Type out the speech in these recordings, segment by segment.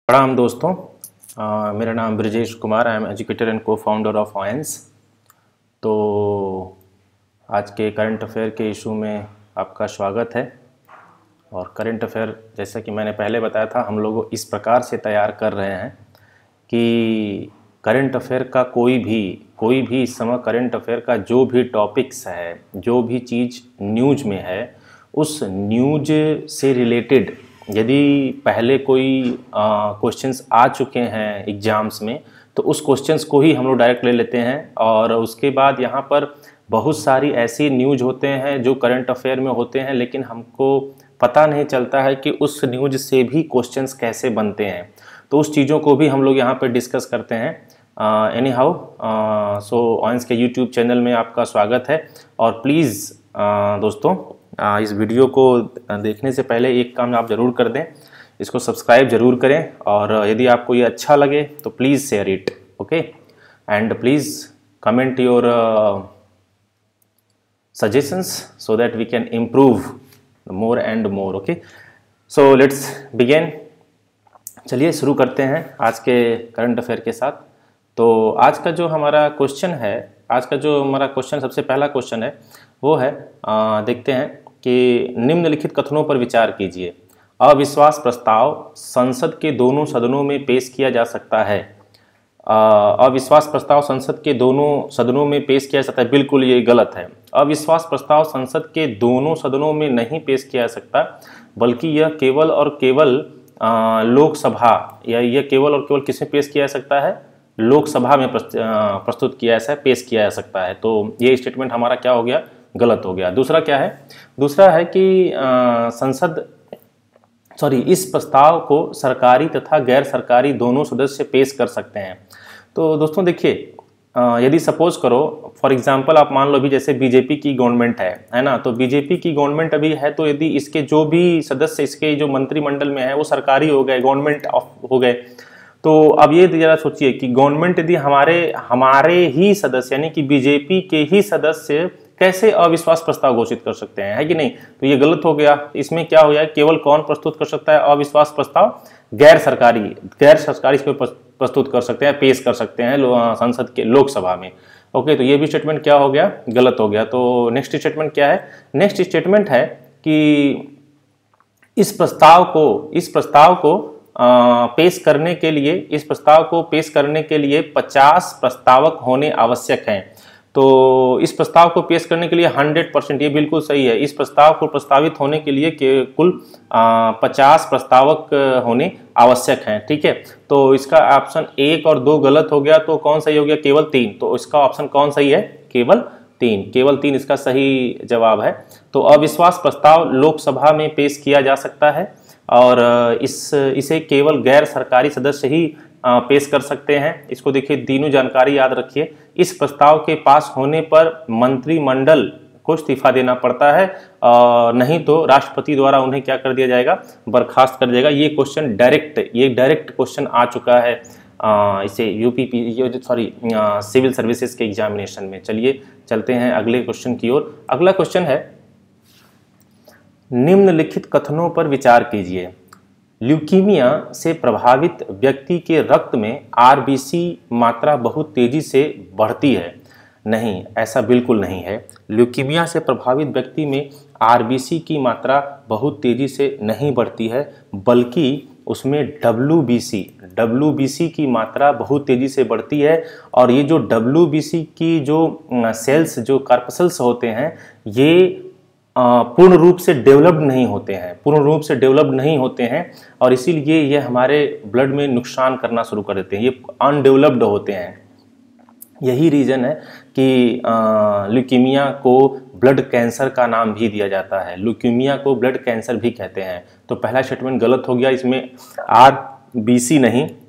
प्रणाम दोस्तों। मेरा नाम Brajesh Kumar, I am educator and co founder of ऑयंस। तो आज के करंट अफेयर के इशू में आपका स्वागत है। और करंट अफेयर जैसा कि मैंने पहले बताया था, हम लोग इस प्रकार से तैयार कर रहे हैं कि करंट अफेयर का कोई भी इस समय करंट अफेयर का जो भी टॉपिक्स है, जो भी चीज़ न्यूज में है, उस न्यूज से रिलेटेड यदि पहले कोई क्वेश्चंस आ चुके हैं एग्ज़ाम्स में, तो उस क्वेश्चंस को ही हम लोग डायरेक्ट ले लेते हैं। और उसके बाद यहाँ पर बहुत सारी ऐसी न्यूज होते हैं जो करंट अफेयर में होते हैं, लेकिन हमको पता नहीं चलता है कि उस न्यूज से भी क्वेश्चंस कैसे बनते हैं। तो उस चीज़ों को भी हम लोग यहाँ पर डिस्कस करते हैं। एनी हाउ, सो ऑयंस के यूट्यूब चैनल में आपका स्वागत है। और प्लीज़ दोस्तों, इस वीडियो को देखने से पहले एक काम आप ज़रूर कर दें, इसको सब्सक्राइब ज़रूर करें। और यदि आपको ये अच्छा लगे तो please share it, okay, and please comment your suggestions so that we can improve more and more. Okay, so let's begin. चलिए शुरू करते हैं आज के करंट अफेयर के साथ। तो आज का जो हमारा क्वेश्चन है, सबसे पहला क्वेश्चन है वो है, देखते हैं कि निम्नलिखित कथनों पर विचार कीजिए। अविश्वास प्रस्ताव संसद के दोनों सदनों में पेश किया जा सकता है। अविश्वास प्रस्ताव संसद के दोनों सदनों में पेश किया जा सकता है, बिल्कुल ये गलत है। अविश्वास प्रस्ताव संसद के दोनों सदनों में नहीं पेश किया जा सकता, बल्कि यह केवल और केवल लोकसभा, या यह केवल और केवल किसमें पेश किया जा सकता है? लोकसभा में प्रस्तुत किया जा पेश किया जा सकता है। तो ये स्टेटमेंट हमारा क्या हो गया? गलत हो गया। दूसरा क्या है? दूसरा है कि इस प्रस्ताव को सरकारी तथा गैर सरकारी दोनों सदस्य पेश कर सकते हैं। तो दोस्तों देखिए, यदि सपोज करो फॉर एग्जांपल आप मान लो भी जैसे बीजेपी की गवर्नमेंट है ना, तो बीजेपी की गवर्नमेंट अभी है, तो यदि इसके जो भी सदस्य, इसके जो मंत्रिमंडल में है, वो सरकारी हो गए, गवर्नमेंट हो गए, तो अब ये जरा सोचिए कि गवर्नमेंट यदि हमारे ही सदस्य यानी कि बीजेपी के ही सदस्य कैसे अविश्वास प्रस्ताव घोषित कर सकते हैं, है कि नहीं? तो ये गलत हो गया। इसमें क्या हो जाए, केवल कौन प्रस्तुत कर सकता है अविश्वास प्रस्ताव? गैर सरकारी इसको प्रस्तुत कर सकते हैं, पेश कर सकते हैं संसद के लोकसभा में। ओके, तो ये भी स्टेटमेंट क्या हो गया? गलत हो गया। तो नेक्स्ट स्टेटमेंट क्या है? नेक्स्ट स्टेटमेंट है कि इस प्रस्ताव को पेश करने के लिए 50 प्रस्तावक होने आवश्यक हैं। तो इस प्रस्ताव को पेश करने के लिए 100%, ये बिल्कुल सही है, इस प्रस्ताव को प्रस्तावित होने के लिए कुल 50 प्रस्तावक होने आवश्यक हैं। ठीक है, तो इसका ऑप्शन 1 और 2 गलत हो गया, तो कौन सही हो गया? केवल 3। तो इसका ऑप्शन कौन सही है? केवल 3 इसका सही जवाब है। तो अविश्वास प्रस्ताव लोकसभा में पेश किया जा सकता है, और इसे केवल गैर सरकारी सदस्य ही पेश कर सकते हैं। इसको देखिए, तीनों जानकारी याद रखिए। इस प्रस्ताव के पास होने पर मंत्रिमंडल को इस्तीफा देना पड़ता है, नहीं तो राष्ट्रपति द्वारा उन्हें क्या कर दिया जाएगा? बर्खास्त कर दिया जाएगा। ये क्वेश्चन डायरेक्ट क्वेश्चन आ चुका है सिविल सर्विसेज के एग्जामिनेशन में। चलिए चलते हैं अगले क्वेश्चन की ओर। अगला क्वेश्चन है, निम्नलिखित कथनों पर विचार कीजिए। ल्यूकीमिया से प्रभावित व्यक्ति के रक्त में आरबीसी मात्रा बहुत तेजी से बढ़ती है। नहीं, ऐसा बिल्कुल नहीं है। ल्यूकीमिया से प्रभावित व्यक्ति में आरबीसी की मात्रा बहुत तेजी से नहीं बढ़ती है, बल्कि उसमें डब्ल्यूबीसी की मात्रा बहुत तेजी से बढ़ती है। और ये जो डब्ल्यूबीसी की जो सेल्स, जो कार्पसल्स होते हैं, ये पूर्ण रूप से डेवलप्ड नहीं होते हैं, और इसीलिए ये हमारे ब्लड में नुकसान करना शुरू कर देते हैं, ये अनडेवलप्ड होते हैं। यही रीज़न है कि ल्यूकीमिया को ब्लड कैंसर का नाम भी दिया जाता है। ल्यूकीमिया को ब्लड कैंसर भी कहते हैं। तो पहला स्टेटमेंट गलत हो गया, इसमें आरबीसी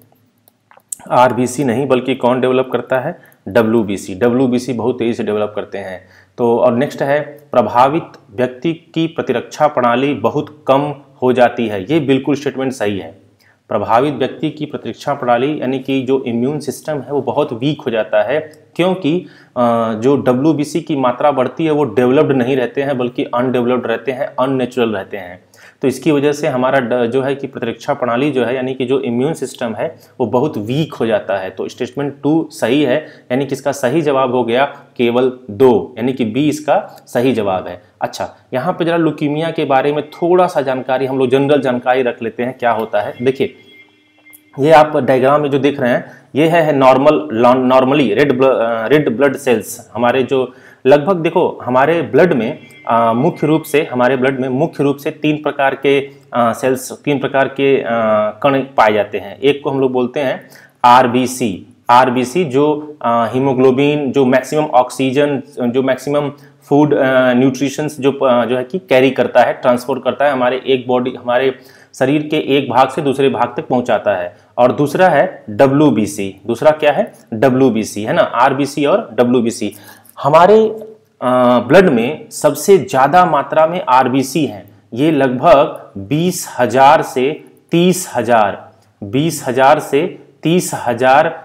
नहीं बल्कि कौन डेवलप करता है? डब्ल्यूबीसी बहुत तेज़ी से डेवलप करते हैं। तो और नेक्स्ट है, प्रभावित व्यक्ति की प्रतिरक्षा प्रणाली बहुत कम हो जाती है। ये बिल्कुल स्टेटमेंट सही है। प्रभावित व्यक्ति की प्रतिरक्षा प्रणाली यानी कि जो इम्यून सिस्टम है वो बहुत वीक हो जाता है, क्योंकि जो डब्ल्यूबीसी की मात्रा बढ़ती है वो डेवलप्ड नहीं रहते हैं, बल्कि अनडेवलप्ड रहते हैं, अननेचुरल रहते हैं। तो इसकी वजह से हमारा जो है कि प्रतिरक्षा प्रणाली जो है यानी कि जो इम्यून सिस्टम है वो बहुत वीक हो जाता है। तो स्टेटमेंट 2 सही है, यानी कि इसका सही जवाब हो गया केवल 2, यानी कि बी इसका सही जवाब है। अच्छा, यहाँ पे जरा ल्यूकीमिया के बारे में थोड़ा सा जानकारी, हम लोग जनरल जानकारी रख लेते हैं क्या होता है। देखिए, ये आप डायग्राम में जो देख रहे हैं ये है नॉर्मली रेड ब्लड सेल्स। हमारे जो लगभग देखो हमारे ब्लड में मुख्य रूप से 3 प्रकार के सेल्स, 3 प्रकार के कण पाए जाते हैं। एक को हम लोग बोलते हैं आरबीसी जो हीमोग्लोबिन, जो मैक्सिमम ऑक्सीजन, जो मैक्सिमम फूड न्यूट्रिशंस जो है कि कैरी करता है, ट्रांसपोर्ट करता है, हमारे शरीर के एक भाग से दूसरे भाग तक पहुंचाता है। और दूसरा है डब्ल्यूबीसी। दूसरा क्या है? डब्ल्यूबीसी, है ना। आरबीसी और डब्ल्यूबीसी। हमारे ब्लड में सबसे ज़्यादा मात्रा में आरबीसी हैं। ये लगभग 20,000 से 30,000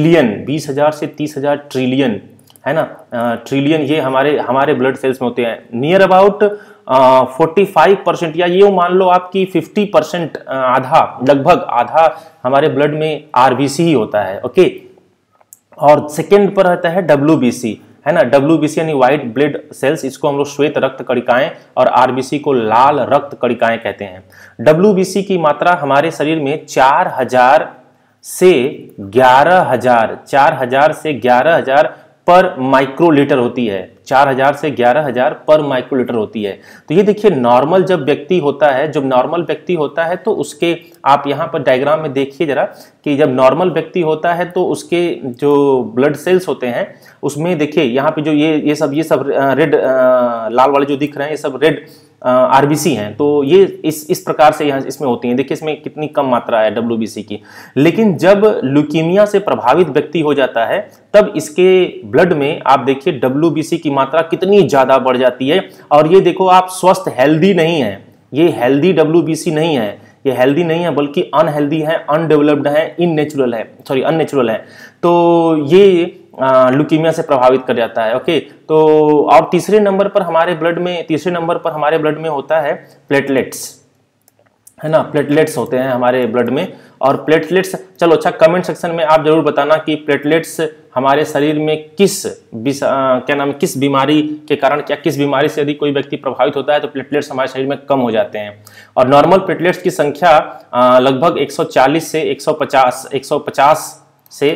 ट्रिलियन, है ना। ट्रिलियन ये हमारे ब्लड सेल्स में होते हैं। नियर अबाउट 45% या ये मान लो आपकी 50%, लगभग आधा हमारे ब्लड में आरबीसी ही होता है। ओके, और सेकेंड पर रहता है डब्ल्यूबीसी, है ना। डब्ल्यूबीसी यानी व्हाइट ब्लड सेल्स, इसको हम लोग श्वेत रक्त कणिकाएं, और आरबीसी को लाल रक्त कणिकाएं कहते हैं। डब्ल्यूबीसी की मात्रा हमारे शरीर में 4,000 से 11,000 पर माइक्रोलीटर होती है। 4,000 से 11,000 पर माइक्रोलीटर होती है। तो ये देखिए, नॉर्मल जब व्यक्ति होता है तो उसके, आप यहाँ पर डायग्राम में देखिए जरा, कि जब नॉर्मल व्यक्ति होता है तो उसके जो ब्लड सेल्स होते हैं उसमें देखिए यहाँ पे जो ये सब रेड लाल वाले जो दिख रहे हैं, ये सब रेड आरबीसी हैं। तो ये इस प्रकार से यहाँ इसमें होती हैं। देखिए इसमें कितनी कम मात्रा है डब्ल्यूबीसी की। लेकिन जब ल्यूकीमिया से प्रभावित व्यक्ति हो जाता है तब इसके ब्लड में आप देखिए डब्ल्यूबीसी की मात्रा कितनी ज्यादा बढ़ जाती है। और ये देखो, आप स्वस्थ हेल्दी नहीं है, ये हेल्दी डब्ल्यूबीसी नहीं है, ये हेल्दी नहीं है बल्कि अनहेल्दी है, अनडेवलप्ड है, अननेचुरल है। तो ये ल्यूकीमिया से प्रभावित कर जाता है। ओके, तो और तीसरे नंबर पर हमारे ब्लड में होता है प्लेटलेट्स, है ना। प्लेटलेट्स होते हैं हमारे ब्लड में। और प्लेटलेट्स, चलो अच्छा, कमेंट सेक्शन में आप जरूर बताना कि प्लेटलेट्स हमारे शरीर में किस बीमारी के कारण, किस बीमारी से यदि कोई व्यक्ति प्रभावित होता है तो प्लेटलेट्स हमारे शरीर में कम हो जाते हैं। और नॉर्मल प्लेटलेट्स की संख्या लगभग 140 से 150 से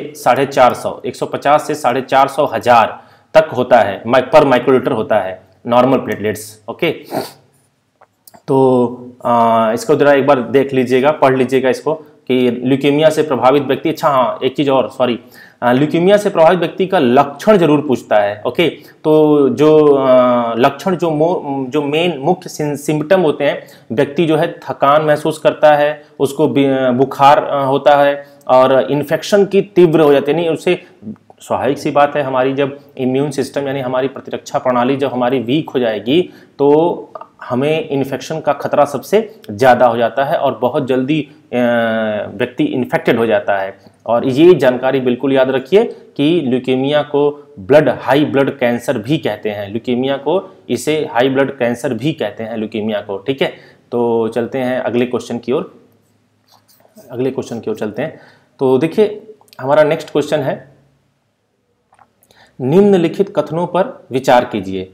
450 हजार तक होता है, पर माइक्रोलीटर होता है नॉर्मल प्लेटलेट्स। ओके, तो इसको जरा एक बार देख लीजिएगा, पढ़ लीजिएगा इसको, कि ल्यूकीमिया से प्रभावित व्यक्ति, अच्छा हाँ एक चीज और, सॉरी, ल्यूकीमिया से प्रभावित व्यक्ति का लक्षण जरूर पूछता है। ओके, तो जो लक्षण, जो मेन मुख्य सिम्पटम होते हैं, व्यक्ति जो है थकान महसूस करता है, उसको बुखार होता है, और इन्फेक्शन की तीव्र हो जाती है। नहीं, उसे स्वाभाविक सी बात है, हमारी जब इम्यून सिस्टम यानी हमारी प्रतिरक्षा प्रणाली जब हमारी वीक हो जाएगी तो हमें इन्फेक्शन का खतरा सबसे ज़्यादा हो जाता है और बहुत जल्दी व्यक्ति इन्फेक्टेड हो जाता है। और ये जानकारी बिल्कुल याद रखिए कि ल्यूकीमिया को हाई ब्लड कैंसर भी कहते हैं। ल्यूकीमिया को इसे हाई ब्लड कैंसर भी कहते हैं ल्यूकीमिया को। ठीक है, तो चलते हैं अगले क्वेश्चन की ओर चलते हैं। तो देखिए, हमारा नेक्स्ट क्वेश्चन है, निम्नलिखित कथनों पर विचार कीजिए।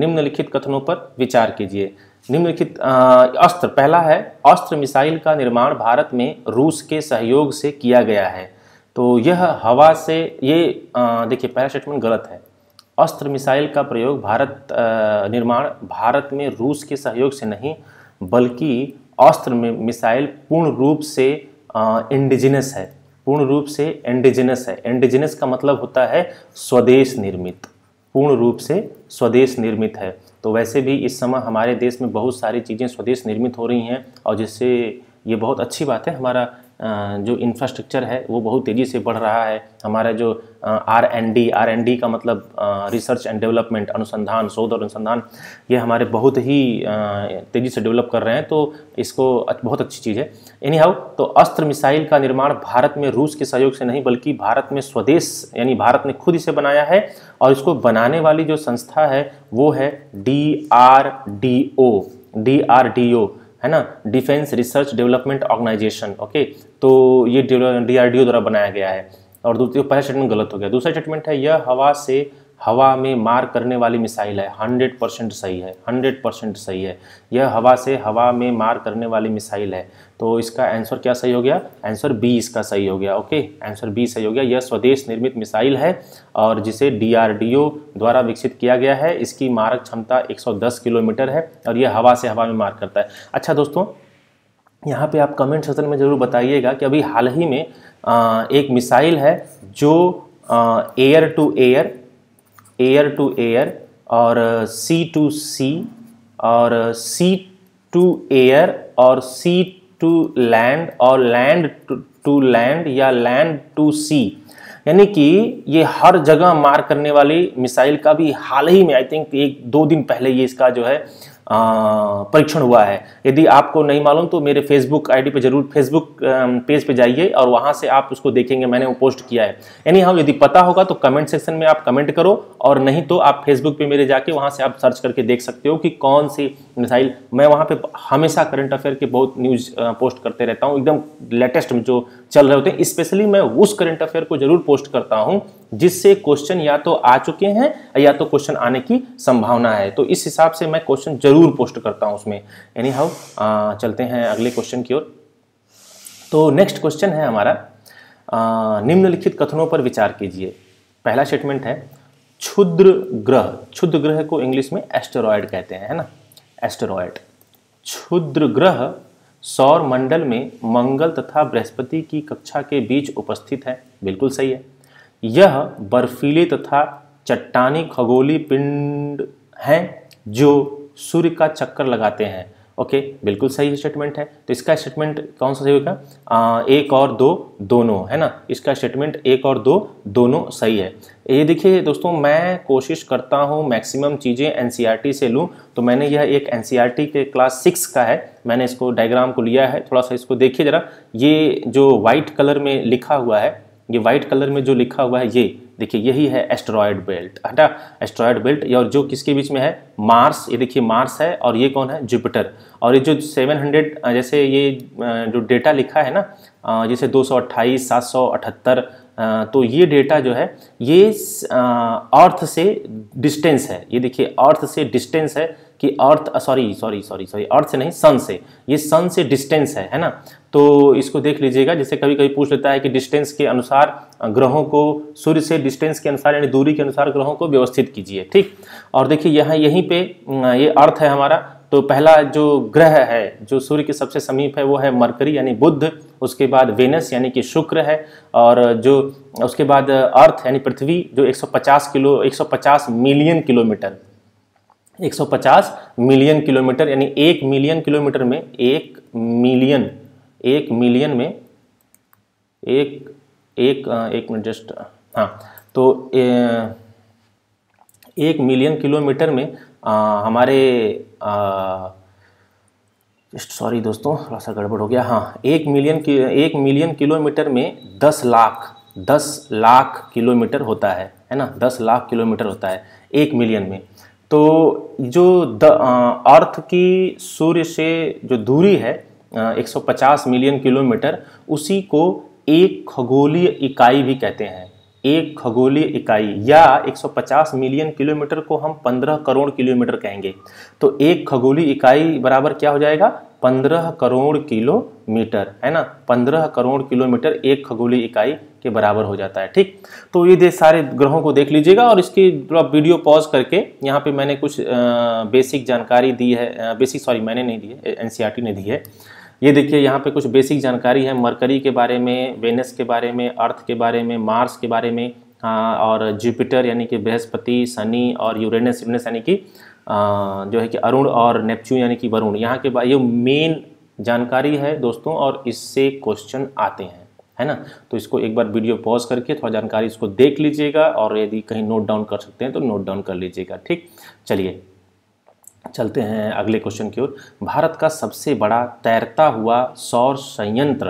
निम्नलिखित अस्त्र, पहला है, अस्त्र मिसाइल का निर्माण भारत में रूस के सहयोग से किया गया है। तो यह हवा से, देखिए पहला स्टेटमेंट गलत है। अस्त्र मिसाइल का प्रयोग निर्माण भारत में रूस के सहयोग से नहीं, बल्कि अस्त्र मिसाइल पूर्ण रूप से इंडिजिनस है। इंडिजिनस का मतलब होता है स्वदेश निर्मित, पूर्ण रूप से स्वदेश निर्मित है। तो वैसे भी इस समय हमारे देश में बहुत सारी चीज़ें स्वदेश निर्मित हो रही हैं, और जिससे ये बहुत अच्छी बात है। हमारा जो इंफ्रास्ट्रक्चर है वो बहुत तेज़ी से बढ़ रहा है। हमारा जो R&D का मतलब रिसर्च एंड डेवलपमेंट, अनुसंधान, शोध और अनुसंधान, ये हमारे बहुत ही तेज़ी से डेवलप कर रहे हैं। तो इसको बहुत अच्छी चीज़ है। एनी हाउ, तो अस्त्र मिसाइल का निर्माण भारत में रूस के सहयोग से नहीं, बल्कि भारत में स्वदेश यानी भारत ने खुद इसे बनाया है। और इसको बनाने वाली जो संस्था है वो है DRDO, है ना, defence research development organisation. Okay, तो ये DRDO द्वारा बनाया गया है। और पहला स्टेटमेंट गलत हो गया। दूसरा स्टेटमेंट है यह हवा में मार करने वाली मिसाइल है। 100% सही है, 100% सही है। यह हवा में मार करने वाली मिसाइल है। तो इसका आंसर क्या सही हो गया? आंसर बी इसका सही हो गया। ओके, आंसर बी सही हो गया। यह स्वदेश निर्मित मिसाइल है और जिसे DRDO द्वारा विकसित किया गया है। इसकी मारक क्षमता 110 किलोमीटर है और यह हवा में मार करता है। अच्छा दोस्तों, यहाँ पे आप कमेंट सेक्शन में ज़रूर बताइएगा कि अभी हाल ही में एक मिसाइल है जो एयर टू एयर और सी टू सी और सी टू एयर और सी टू लैंड और लैंड टू लैंड या लैंड टू सी, यानी कि ये हर जगह मार करने वाली मिसाइल का भी हाल ही में आई थिंक 1-2 दिन पहले ये इसका जो है परीक्षण हुआ है। यदि आपको नहीं मालूम तो मेरे फेसबुक आईडी पे जरूर, फेसबुक पेज पे जाइए और वहां से आप उसको देखेंगे, मैंने वो पोस्ट किया है। यानी हाँ, यदि पता होगा तो कमेंट सेक्शन में आप कमेंट करो और नहीं तो आप फेसबुक पे मेरे जाके वहां से आप सर्च करके देख सकते हो कि कौन सी मिसाइल। मैं वहां पे हमेशा करंट अफेयर के बहुत न्यूज पोस्ट करते रहता हूँ, एकदम लेटेस्ट जो चल रहे होते हैं। स्पेशली मैं उस करंट अफेयर को जरूर पोस्ट करता हूँ जिससे क्वेश्चन या तो आ चुके हैं या तो क्वेश्चन आने की संभावना है। तो इस हिसाब से मैं क्वेश्चन जरूर पोस्ट करता हूं उसमें। एनी हाउ, चलते हैं अगले क्वेश्चन की ओर। तो नेक्स्ट क्वेश्चन है हमारा, निम्नलिखित कथनों पर विचार कीजिए। पहला स्टेटमेंट है क्षुद्र ग्रह को इंग्लिश में एस्टेरॉयड कहते हैं, है ना, एस्टेरॉयड। क्षुद्र ग्रह सौर मंडल में मंगल तथा बृहस्पति की कक्षा के बीच उपस्थित है। बिल्कुल सही है। यह बर्फीले तथा चट्टानी खगोलीय पिंड हैं जो सूर्य का चक्कर लगाते हैं। ओके, बिल्कुल सही स्टेटमेंट है। तो इसका स्टेटमेंट कौन सा सही होगा? 1 और 2 दोनों, है ना। इसका स्टेटमेंट 1 और 2 दोनों सही है। ये देखिए दोस्तों, मैं कोशिश करता हूँ मैक्सिमम चीज़ें NCERT से लूँ। तो मैंने यह एक NCERT के क्लास 6 का है, मैंने इसको डायग्राम को लिया है। थोड़ा सा इसको देखिए ज़रा, ये जो वाइट कलर में लिखा हुआ है, ये वाइट कलर में जो लिखा हुआ है, ये देखिए यही है एस्टेरॉयड बेल्ट, है एस्टेरॉयड बेल्ट। और जो किसके बीच में है? मार्स। ये देखिए मार्स है और ये कौन है? जुपिटर। और ये जो 700 जैसे ये जो डेटा लिखा है ना, जैसे 228, 778, तो ये डेटा जो है ये अर्थ से डिस्टेंस है। ये देखिए अर्थ से डिस्टेंस है कि अर्थ सॉरी अर्थ से नहीं, सन से, ये सन से डिस्टेंस है ना। तो इसको देख लीजिएगा, जैसे कभी कभी पूछ लेता है कि डिस्टेंस के अनुसार ग्रहों को, सूर्य से डिस्टेंस के अनुसार यानी दूरी के अनुसार ग्रहों को व्यवस्थित कीजिए। ठीक, और देखिए यहाँ यहीं पे ये अर्थ है हमारा। तो पहला जो ग्रह है जो सूर्य के सबसे समीप है वो है मरकरी यानी बुध, उसके बाद वेनस यानी कि शुक्र है, और जो उसके बाद अर्थ यानी पृथ्वी जो 150 मिलियन किलोमीटर, 150 मिलियन किलोमीटर यानी 1 मिलियन किलोमीटर में 1 मिलियन में एक मिनट जस्ट, हाँ, तो 1 मिलियन किलोमीटर में हमारे सॉरी दोस्तों थोड़ा सा गड़बड़ हो गया, हाँ, 1 मिलियन किलोमीटर में 10 लाख किलोमीटर होता है ना, 10 लाख किलोमीटर होता है 1 मिलियन में। तो जो अर्थ की सूर्य से जो दूरी है 150 मिलियन किलोमीटर, उसी को एक खगोलीय इकाई भी कहते हैं। एक खगोलीय इकाई या 150 मिलियन किलोमीटर को हम 15 करोड़ किलोमीटर कहेंगे। तो एक खगोलीय इकाई बराबर क्या हो जाएगा? 15 करोड़ किलोमीटर, है ना। 15 करोड़ किलोमीटर एक खगोलीय इकाई के बराबर हो जाता है। ठीक, तो ये सारे ग्रहों को देख लीजिएगा और इसकी थोड़ा वीडियो पॉज करके यहाँ पे मैंने कुछ बेसिक जानकारी दी है, मैंने नहीं दी है, NCERT ने दी है। ये देखिए यहाँ पे कुछ बेसिक जानकारी है मरकरी के बारे में, वेनस के बारे में, अर्थ के बारे में, मार्स के बारे में, और जुपिटर यानी कि बृहस्पति, शनि, और यूरेनस यानी कि जो है कि अरुण, और नेपच्यून यानी कि वरुण। यहाँ के बाद ये मेन जानकारी है दोस्तों, और इससे क्वेश्चन आते हैं, है ना। तो इसको एक बार वीडियो पॉज करके थोड़ा जानकारी इसको देख लीजिएगा, और यदि कहीं नोट डाउन कर सकते हैं तो नोट डाउन कर लीजिएगा। ठीक, चलिए चलते हैं अगले क्वेश्चन की ओर। भारत का सबसे बड़ा तैरता हुआ सौर संयंत्र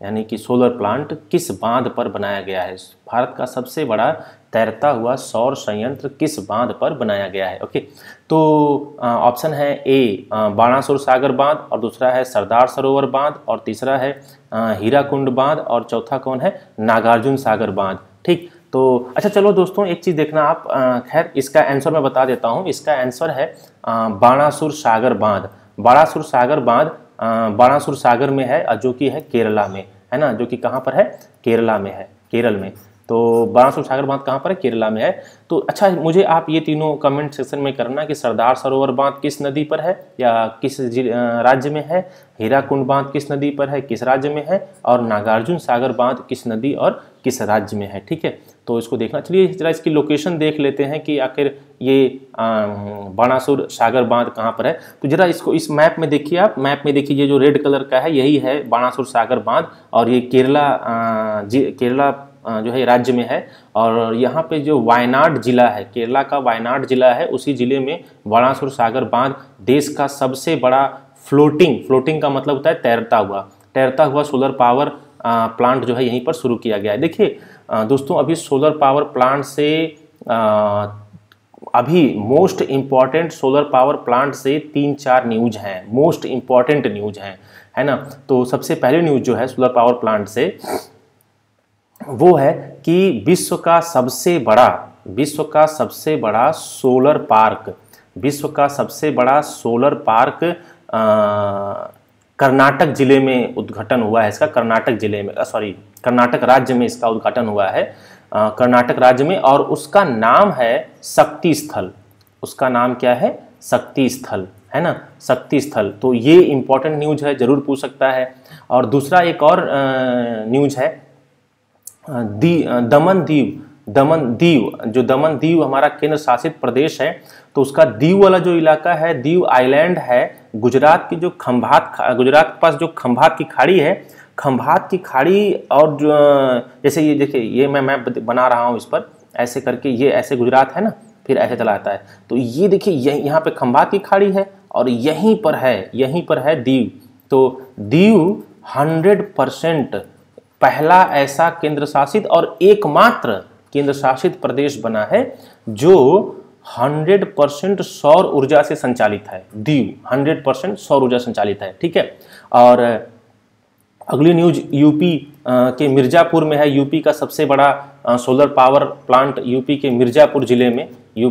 यानी कि सोलर प्लांट किस बांध पर बनाया गया है? भारत का सबसे बड़ा तैरता हुआ सौर संयंत्र किस बांध पर बनाया गया है? ओके, तो ऑप्शन है ए बाणासुर सागर बांध, और दूसरा है सरदार सरोवर बांध, और तीसरा है हीराकुंड बांध, और चौथा कौन है? नागार्जुन सागर बांध। ठीक, तो अच्छा चलो दोस्तों, एक चीज़ देखना आप, खैर इसका आंसर मैं बता देता हूँ। इसका आंसर है बाणासुर सागर बांध। बाणासुर सागर बांध बाणासुर सागर में है, जो कि है केरला में, है ना, जो कि कहाँ पर है? केरला में है, केरल में। तो बाणासुर सागर बांध कहाँ पर है? केरला में है। तो अच्छा, मुझे आप ये तीनों कमेंट सेक्शन में करना कि सरदार सरोवर बांध किस नदी पर है या किस राज्य में है, हीराकुंड बांध किस नदी पर है, किस राज्य में है, और नागार्जुन सागर बांध किस नदी और किस राज्य में है। ठीक है, तो इसको देखना। चलिए जरा इसकी लोकेशन देख लेते हैं कि आखिर ये बाणासुर सागर बांध कहाँ पर है। तो जरा इसको इस मैप में देखिए, आप मैप में देखिए, ये जो रेड कलर का है यही है बाणासुर सागर बांध, और ये केरला जो है राज्य में है। और यहाँ पे जो वायनाड जिला है, केरला का वायनाड जिला है, उसी जिले में बाणासुर सागर बांध देश का सबसे बड़ा फ्लोटिंग का मतलब होता है तैरता हुआ सोलर पावर प्लांट जो है यहीं पर शुरू किया गया है। देखिए दोस्तों, अभी सोलर पावर प्लांट से अभी most important solar power plant से 3-4 न्यूज हैं, मोस्ट इम्पॉर्टेंट न्यूज हैं, है ना। तो सबसे पहले न्यूज जो है सोलर पावर प्लांट से वो है कि विश्व का सबसे बड़ा सोलर पार्क कर्नाटक जिले में उद्घाटन हुआ है इसका। कर्नाटक राज्य में इसका उद्घाटन हुआ है, कर्नाटक राज्य में, और उसका नाम है शक्ति स्थल। उसका नाम क्या है? शक्ति स्थल, है ना, शक्ति स्थल। तो ये इंपॉर्टेंट न्यूज है, जरूर पूछ सकता है। और दूसरा एक और न्यूज है दमन दीव, जो दमन दीव हमारा केंद्र शासित प्रदेश है, तो उसका दीव वाला जो इलाका है, दीव आइलैंड है, गुजरात के पास जो खंभात की खाड़ी है, खंभात की खाड़ी, और जो जैसे ये देखिए, ये मैं मैप बना रहा हूँ इस पर, ऐसे करके ये ऐसे गुजरात है ना, फिर ऐसे चला आता है। तो ये देखिए, यहाँ पे खंभात की खाड़ी है और यहीं पर है दीव। तो दीव 100% पहला ऐसा केंद्र शासित और एकमात्र केंद्र शासित प्रदेश बना है जो 100% सौर ऊर्जा से संचालित है। दीव 100% सौर ऊर्जा संचालित है। ठीक है, और अगली न्यूज यूपी के मिर्जापुर में है। यूपी का सबसे बड़ा सोलर पावर प्लांट यूपी के मिर्जापुर जिले में,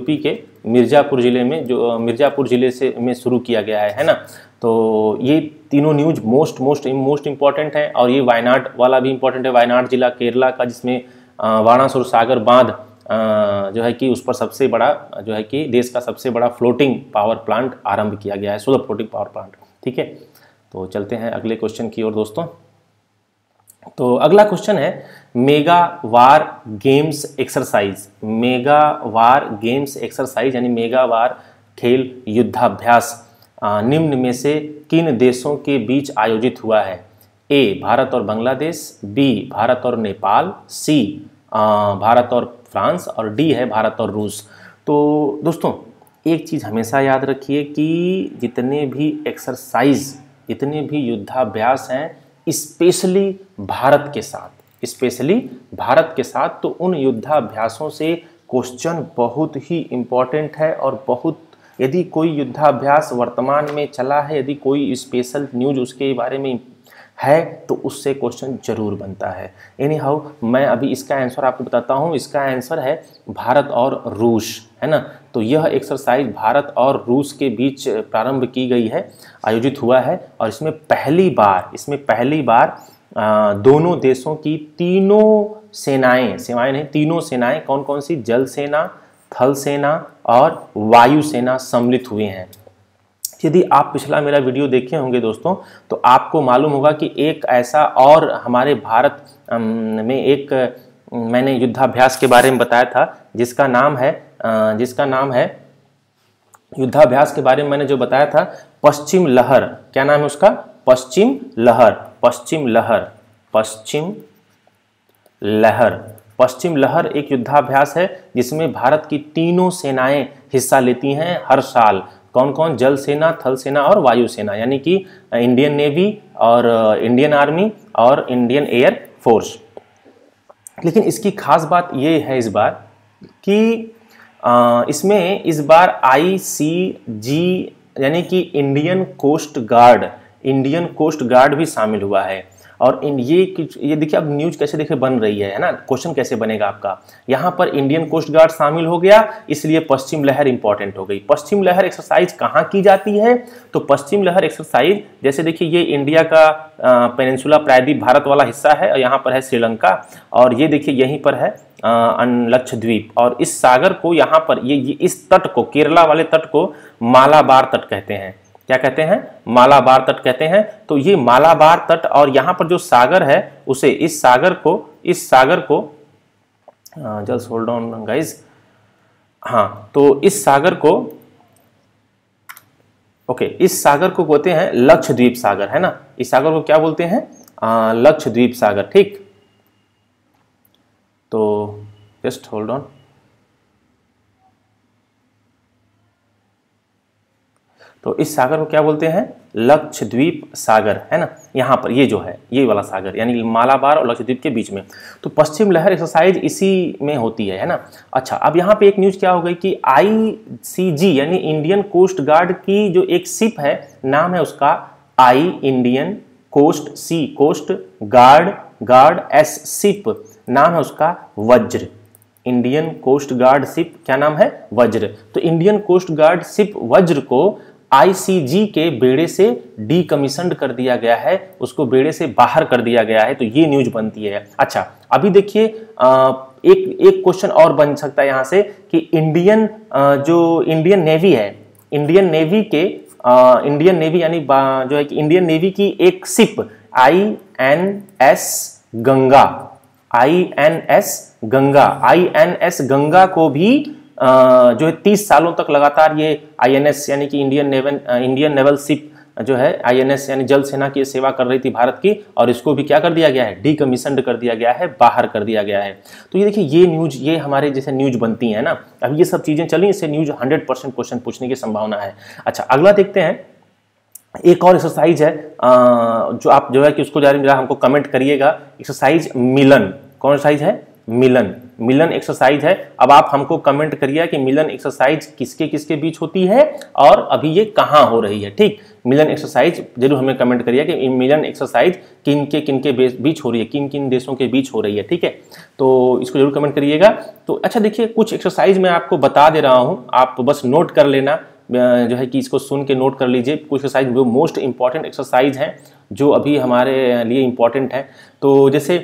जो मिर्जापुर जिले में शुरू किया गया है ना। तो ये तीनों न्यूज मोस्ट इम्पॉर्टेंट है, और ये वायनाड वाला भी इम्पॉर्टेंट है, वायनाड जिला केरला का, जिसमें बाणासुर सागर बांध जो है कि उस पर सबसे बड़ा जो है कि देश का सबसे बड़ा फ्लोटिंग पावर प्लांट आरंभ किया गया है, सोलर फ्लोटिंग पावर प्लांट। ठीक है, तो चलते हैं अगले क्वेश्चन की ओर दोस्तों। तो अगला क्वेश्चन है मेगावार गेम्स एक्सरसाइज यानी मेगावार खेल युद्धाभ्यास निम्न में से किन देशों के बीच आयोजित हुआ है? ए भारत और बांग्लादेश, बी भारत और नेपाल, सी भारत और फ्रांस, और डी है भारत और रूस। तो दोस्तों एक चीज़ हमेशा याद रखिए कि जितने भी युद्धाभ्यास हैं, स्पेशली भारत के साथ, तो उन युद्धाभ्यासों से क्वेश्चन बहुत ही इम्पोर्टेंट है। और बहुत, यदि कोई युद्धाभ्यास वर्तमान में चला है, यदि कोई स्पेशल न्यूज उसके बारे में है, तो उससे क्वेश्चन जरूर बनता है। एनी हाउ, मैं अभी इसका आंसर आपको बताता हूँ। इसका आंसर है भारत और रूस, है ना। तो यह एक्सरसाइज भारत और रूस के बीच प्रारंभ की गई है, आयोजित हुआ है, और इसमें पहली बार दोनों देशों की तीनों सेनाएं कौन कौन सी? जल सेना, थल सेना और वायु सेना सम्मिलित हुए हैं। यदि आप पिछला मेरा वीडियो देखे होंगे दोस्तों, तो आपको मालूम होगा कि एक ऐसा और हमारे भारत में एक मैंने युद्धाभ्यास के बारे में बताया था, जिसका नाम है युद्धाभ्यास के बारे में मैंने जो बताया था, पश्चिम लहर। क्या नाम है उसका? पश्चिम लहर एक युद्धाभ्यास है जिसमें भारत की तीनों सेनाएं हिस्सा लेती हैं हर साल। कौन कौन? जल सेना, थल सेना और वायु सेना, यानी कि इंडियन नेवी और इंडियन आर्मी और इंडियन एयर फोर्स। लेकिन इसकी खास बात ये है इस बार कि इसमें इस बार ICG यानी कि इंडियन कोस्ट गार्ड भी शामिल हुआ है। और ये देखिए अब न्यूज कैसे देखिए बन रही है ना, क्वेश्चन कैसे बनेगा आपका। यहाँ पर इंडियन कोस्ट गार्ड शामिल हो गया, इसलिए पश्चिम लहर इंपॉर्टेंट हो गई। पश्चिम लहर एक्सरसाइज कहाँ की जाती है? तो पश्चिम लहर एक्सरसाइज जैसे देखिए ये इंडिया का पेनिनसुला प्रायद्वीप भारत वाला हिस्सा है और यहाँ पर है श्रीलंका, और ये देखिए यहीं पर है लक्षद्वीप, और इस सागर को यहाँ पर ये इस तट को, केरला वाले तट को मालाबार तट कहते हैं। क्या कहते हैं? मालाबार तट कहते हैं। तो ये मालाबार तट और यहाँ पर जो सागर है उसे इस सागर को जस्ट होल्ड ऑन गाइज, हाँ, तो इस सागर को इस सागर को बोलते हैं लक्षद्वीप सागर, है ना। इस सागर को क्या बोलते हैं? लक्षद्वीप सागर, ठीक। तो जस्ट होल्ड ऑन, तो इस सागर को क्या बोलते हैं? लक्षद्वीप सागर, है ना। यहाँ पर ये जो है ये वाला सागर यानी मालाबार और लक्षद्वीप के बीच में। तो पश्चिम लहर एक्सरसाइज इसी में होती है ना। अच्छा, अब यहाँ पे एक न्यूज क्या हो गई कि ICG यानी इंडियन कोस्ट गार्ड की जो एक शिप है, नाम है उसका Indian coast guard S ship, नाम है उसका वज्र। इंडियन कोस्ट गार्ड शिप क्या नाम है? वज्र। तो इंडियन कोस्ट गार्ड शिप वज्र को ICG के बेड़े से डीकमीशन्ड कर दिया गया है, उसको बेड़े से बाहर कर दिया गया है। तो ये न्यूज बनती है। अच्छा, अभी देखिए एक क्वेश्चन और बन सकता है यहाँ से कि इंडियन नेवी है, इंडियन नेवी यानी जो है कि इंडियन नेवी की एक शिप INS गंगा को भी जो है 30 सालों तक लगातार ये INS यानी कि इंडियन नेवल शिप जो है INS यानी जल सेना की सेवा कर रही थी भारत की, और इसको भी क्या कर दिया गया है? डीकमीशन्ड कर दिया गया है, बाहर कर दिया गया है। तो ये देखिए ये न्यूज, ये हमारे जैसे न्यूज बनती है ना, अब ये सब चीजें चली, इससे न्यूज 100% क्वेश्चन पूछने की संभावना है। अच्छा, अगला देखते हैं। एक और एक्सरसाइज है जो आप जो है कि उसको जरा हमको कमेंट करिएगा। एक्सरसाइज मिलन, कौन एक्सरसाइज है? मिलन एक्सरसाइज है। अब आप हमको कमेंट करिए कि मिलन एक्सरसाइज किसके किसके बीच होती है और अभी ये कहाँ हो रही है, ठीक। मिलन एक्सरसाइज जरूर हमें कमेंट करिए कि मिलन एक्सरसाइज किनके बीच हो रही है, किन किन देशों के बीच हो रही है, ठीक है। तो इसको जरूर कमेंट करिएगा। तो अच्छा देखिए, कुछ एक्सरसाइज मैं आपको बता दे रहा हूँ, आप बस नोट कर लेना, जो है कि इसको सुन के नोट कर लीजिए। कुछ एक्सरसाइज जो मोस्ट इंपॉर्टेंट एक्सरसाइज हैं जो अभी हमारे लिए इंपॉर्टेंट है। तो जैसे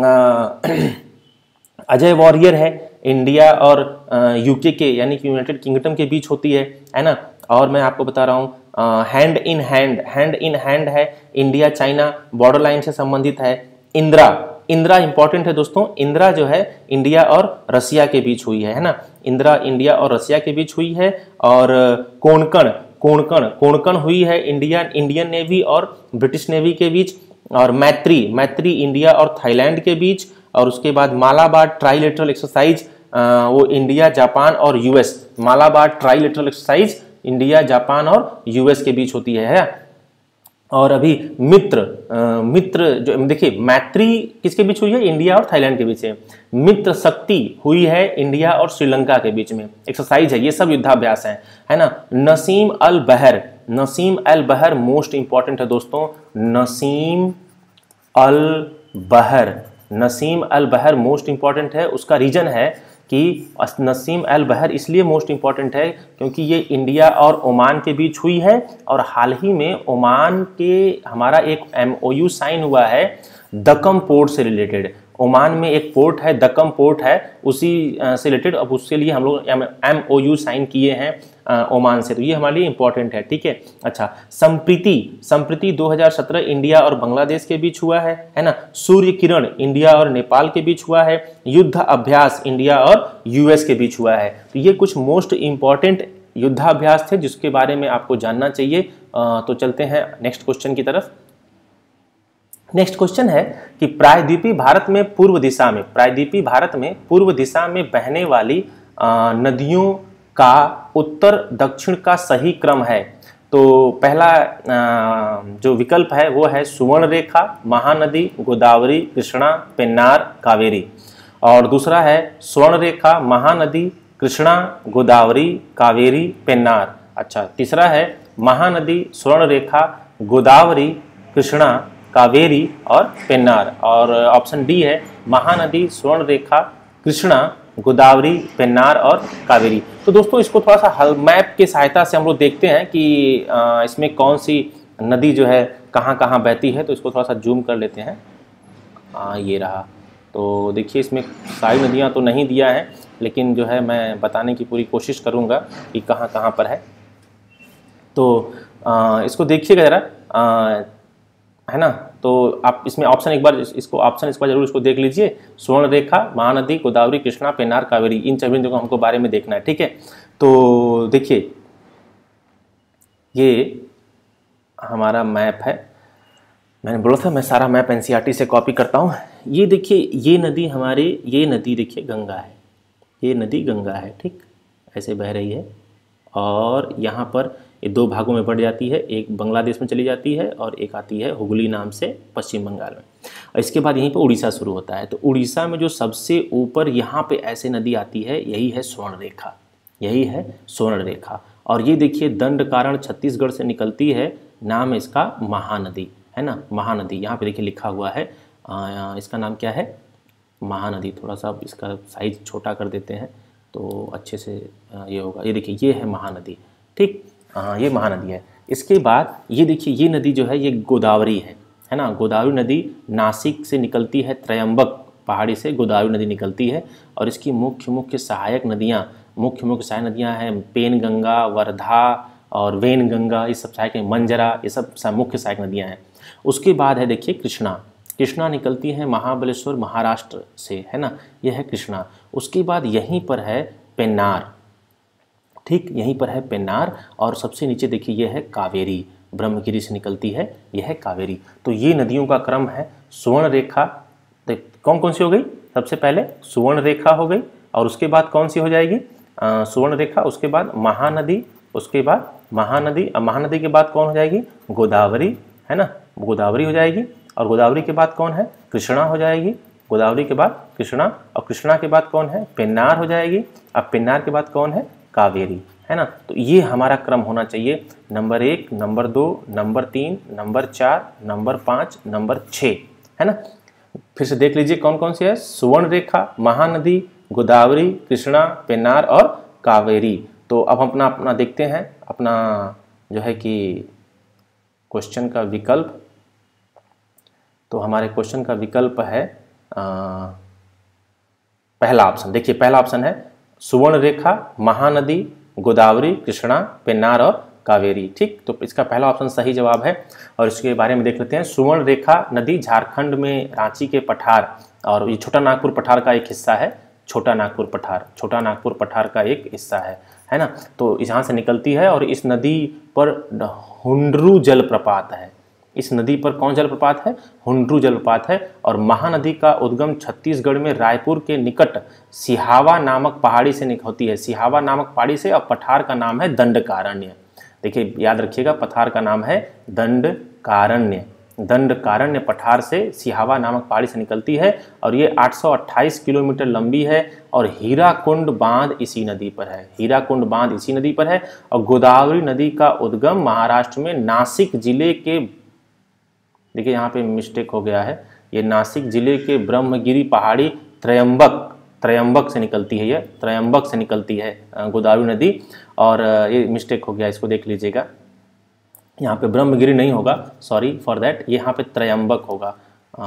अजय वॉरियर है, इंडिया और UK के यानी कि यूनाइटेड किंगडम के बीच होती है ना। और मैं आपको बता रहा हूँ हैंड इन हैंड है, इंडिया चाइना बॉर्डर लाइन से संबंधित है। इंदिरा इंपॉर्टेंट है दोस्तों, इंदिरा जो है इंडिया और रसिया के बीच हुई है ना। इंदिरा इंडिया और रसिया के बीच हुई है। और कोणकण हुई है इंडियन नेवी और ब्रिटिश नेवी के बीच। और मैत्री इंडिया और थाईलैंड के बीच। और उसके बाद मालाबार ट्राइलेटरल एक्सरसाइज, वो इंडिया जापान और US, Malabar trilateral exercise India Japan और US के बीच होती है। और अभी मित्र जो देखिए, मैत्री किसके बीच हुई है? इंडिया और थाईलैंड के बीच है। मित्र शक्ति हुई है इंडिया और श्रीलंका के बीच में, एक्सरसाइज है। ये सब युद्धाभ्यास है ना। नसीम अल बहर मोस्ट इंपॉर्टेंट है दोस्तों। नसीम अल बहर मोस्ट इंपॉर्टेंट है। उसका रीजन है कि नसीम अल बहर इसलिए मोस्ट इंपॉर्टेंट है क्योंकि ये इंडिया और ओमान के बीच हुई है। और हाल ही में ओमान के हमारा एक MOU साइन हुआ है दक्कम पोर्ट से रिलेटेड। ओमान में एक पोर्ट है, दक्कम पोर्ट है, उसी से रिलेटेड। अब उसके लिए हम लोग MOU साइन किए हैं ओमान से, तो ये हमारे लिए इंपॉर्टेंट है, ठीक है। अच्छा, संप्रीति 2017 इंडिया और बांग्लादेश के बीच हुआ है ना। सूर्य किरण इंडिया और नेपाल के बीच हुआ है। युद्ध अभ्यास इंडिया और US के बीच हुआ है। तो ये कुछ मोस्ट इंपॉर्टेंट युद्धाभ्यास थे जिसके बारे में आपको जानना चाहिए। तो चलते हैं नेक्स्ट क्वेश्चन की तरफ। नेक्स्ट क्वेश्चन है कि प्रायद्वीपीय भारत में पूर्व दिशा में बहने वाली नदियों का उत्तर दक्षिण का सही क्रम है। तो पहला जो विकल्प है वो है सुवर्ण रेखा, महानदी, गोदावरी, कृष्णा, पेन्नार, कावेरी। और दूसरा है स्वर्ण रेखा, महानदी, कृष्णा, गोदावरी, कावेरी, पेन्नार। अच्छा, तीसरा है महानदी, स्वर्ण रेखा, गोदावरी, कृष्णा, कावेरी और पेन्नार। और ऑप्शन डी है महानदी, स्वर्ण रेखा, कृष्णा, गोदावरी, पेन्नार और कावेरी। तो दोस्तों इसको थोड़ा सा मैप की सहायता से हम लोग देखते हैं कि इसमें कौन सी नदी जो है कहाँ कहाँ बहती है। तो इसको थोड़ा सा जूम कर लेते हैं। ये रहा। तो देखिए इसमें सारी नदियाँ तो नहीं दिया है, लेकिन जो है मैं बताने की पूरी कोशिश करूँगा कि कहाँ कहाँ पर है। तो इसको देखिएगा ज़रा, है ना। तो आप इसमें ऑप्शन एक बार जरूर इसको देख लीजिए। स्वर्ण रेखा, महानदी, गोदावरी, कृष्णा, पेन्नार, कावेरी, इन सभी नदियों को हमको बारे में देखना है, ठीक है। तो देखिए ये हमारा मैप है। मैंने बोला था मैं सारा मैप एनसीईआरटी से कॉपी करता हूँ। ये देखिए ये नदी देखिए गंगा है। ये नदी गंगा है, ठीक, ऐसे बह रही है और यहाँ पर ये दो भागों में बढ़ जाती है। एक बांग्लादेश में चली जाती है और एक आती है हुगली नाम से पश्चिम बंगाल में। और इसके बाद यहीं पर उड़ीसा शुरू होता है। तो उड़ीसा में जो सबसे ऊपर यहाँ पे ऐसे नदी आती है यही है स्वर्ण रेखा, यही है स्वर्ण रेखा। और ये देखिए दंडकारण्य छत्तीसगढ़ से निकलती है, नाम है इसका महानदी, है ना, महानदी। यहाँ पे देखिए लिखा हुआ है, इसका नाम क्या है, महानदी। थोड़ा सा इसका साइज छोटा कर देते हैं तो अच्छे से ये होगा। ये देखिए ये है महानदी, ठीक, हाँ ये महानदी है। इसके बाद ये देखिए ये नदी जो है ये गोदावरी है ना। गोदावरी नदी नासिक से निकलती है, त्रयंबक पहाड़ी से गोदावरी नदी निकलती है। और इसकी मुख्य सहायक नदियाँ हैं पेनगंगा, वर्धा और वेनगंगा, ये सब सहायक, मंजरा, ये सब मुख्य सहायक नदियाँ हैं। उसके बाद है देखिए कृष्णा निकलती है महाबलेश्वर महाराष्ट्र से, है ना, यह है कृष्णा। उसके बाद यहीं पर है पेन्नार, ठीक, यहीं पर है पेन्नार। और सबसे नीचे देखिए यह है कावेरी, ब्रह्मगिरी से निकलती है, यह है कावेरी। तो ये नदियों का क्रम है। सुवर्ण रेखा कौन कौन सी हो गई, सबसे पहले सुवर्ण रेखा हो गई और उसके बाद कौन सी हो जाएगी, सुवर्ण रेखा, उसके बाद महानदी, उसके बाद महानदी के बाद कौन हो जाएगी, गोदावरी, है ना, गोदावरी हो जाएगी। और गोदावरी के बाद कौन है, कृष्णा हो जाएगी। गोदावरी के बाद कृष्णा, और कृष्णा के बाद कौन है, पेन्नार हो जाएगी। अब पेन्नार के बाद कौन है, कावेरी, है ना। तो ये हमारा क्रम होना चाहिए, number 1, number 2, number 3, number 4, number 5, number 6, है ना। फिर से देख लीजिए कौन कौन सी है, सुवर्ण रेखा, महानदी, गोदावरी, कृष्णा, पेन्नार और कावेरी। तो अब हम अपना देखते हैं अपना जो है कि क्वेश्चन का विकल्प। तो हमारे क्वेश्चन का विकल्प है पहला ऑप्शन। देखिए पहला ऑप्शन है सुवर्ण रेखा, महानदी, गोदावरी, कृष्णा, पेन्नार और कावेरी, ठीक। तो इसका पहला ऑप्शन सही जवाब है। और इसके बारे में देख लेते हैं। सुवर्ण रेखा नदी झारखंड में रांची के पठार, और ये छोटा नागपुर पठार का एक हिस्सा है, छोटा नागपुर पठार का एक हिस्सा है ना। तो यहाँ से निकलती है और इस नदी पर हुंडरू जलप्रपात है। इस नदी पर कौन जलप्रपात है, हुंडरू जलप्रपात है। और महानदी का उद्गम छत्तीसगढ़ में रायपुर के निकट सिहावा नामक पहाड़ी से होती है, सिहावा नामक पहाड़ी से। और पठार का नाम है दंडकारण्य। देखिए याद रखिएगा, पठार का नाम है दंडकारण्य पठार से सिहावा नामक पहाड़ी से निकलती है। और ये 828 किलोमीटर लंबी है। और हीराकुंड बांध इसी नदी पर है, और गोदावरी नदी का उद्गम महाराष्ट्र में नासिक जिले के, देखिए यहाँ पे मिस्टेक हो गया है, ये नासिक जिले के ब्रह्मगिरी पहाड़ी त्रयंबक से निकलती है गोदावरी नदी। और ये मिस्टेक हो गया, इसको देख लीजिएगा, यहाँ पे ब्रह्मगिरी नहीं होगा, सॉरी फॉर दैट, यहाँ पे त्रयंबक होगा,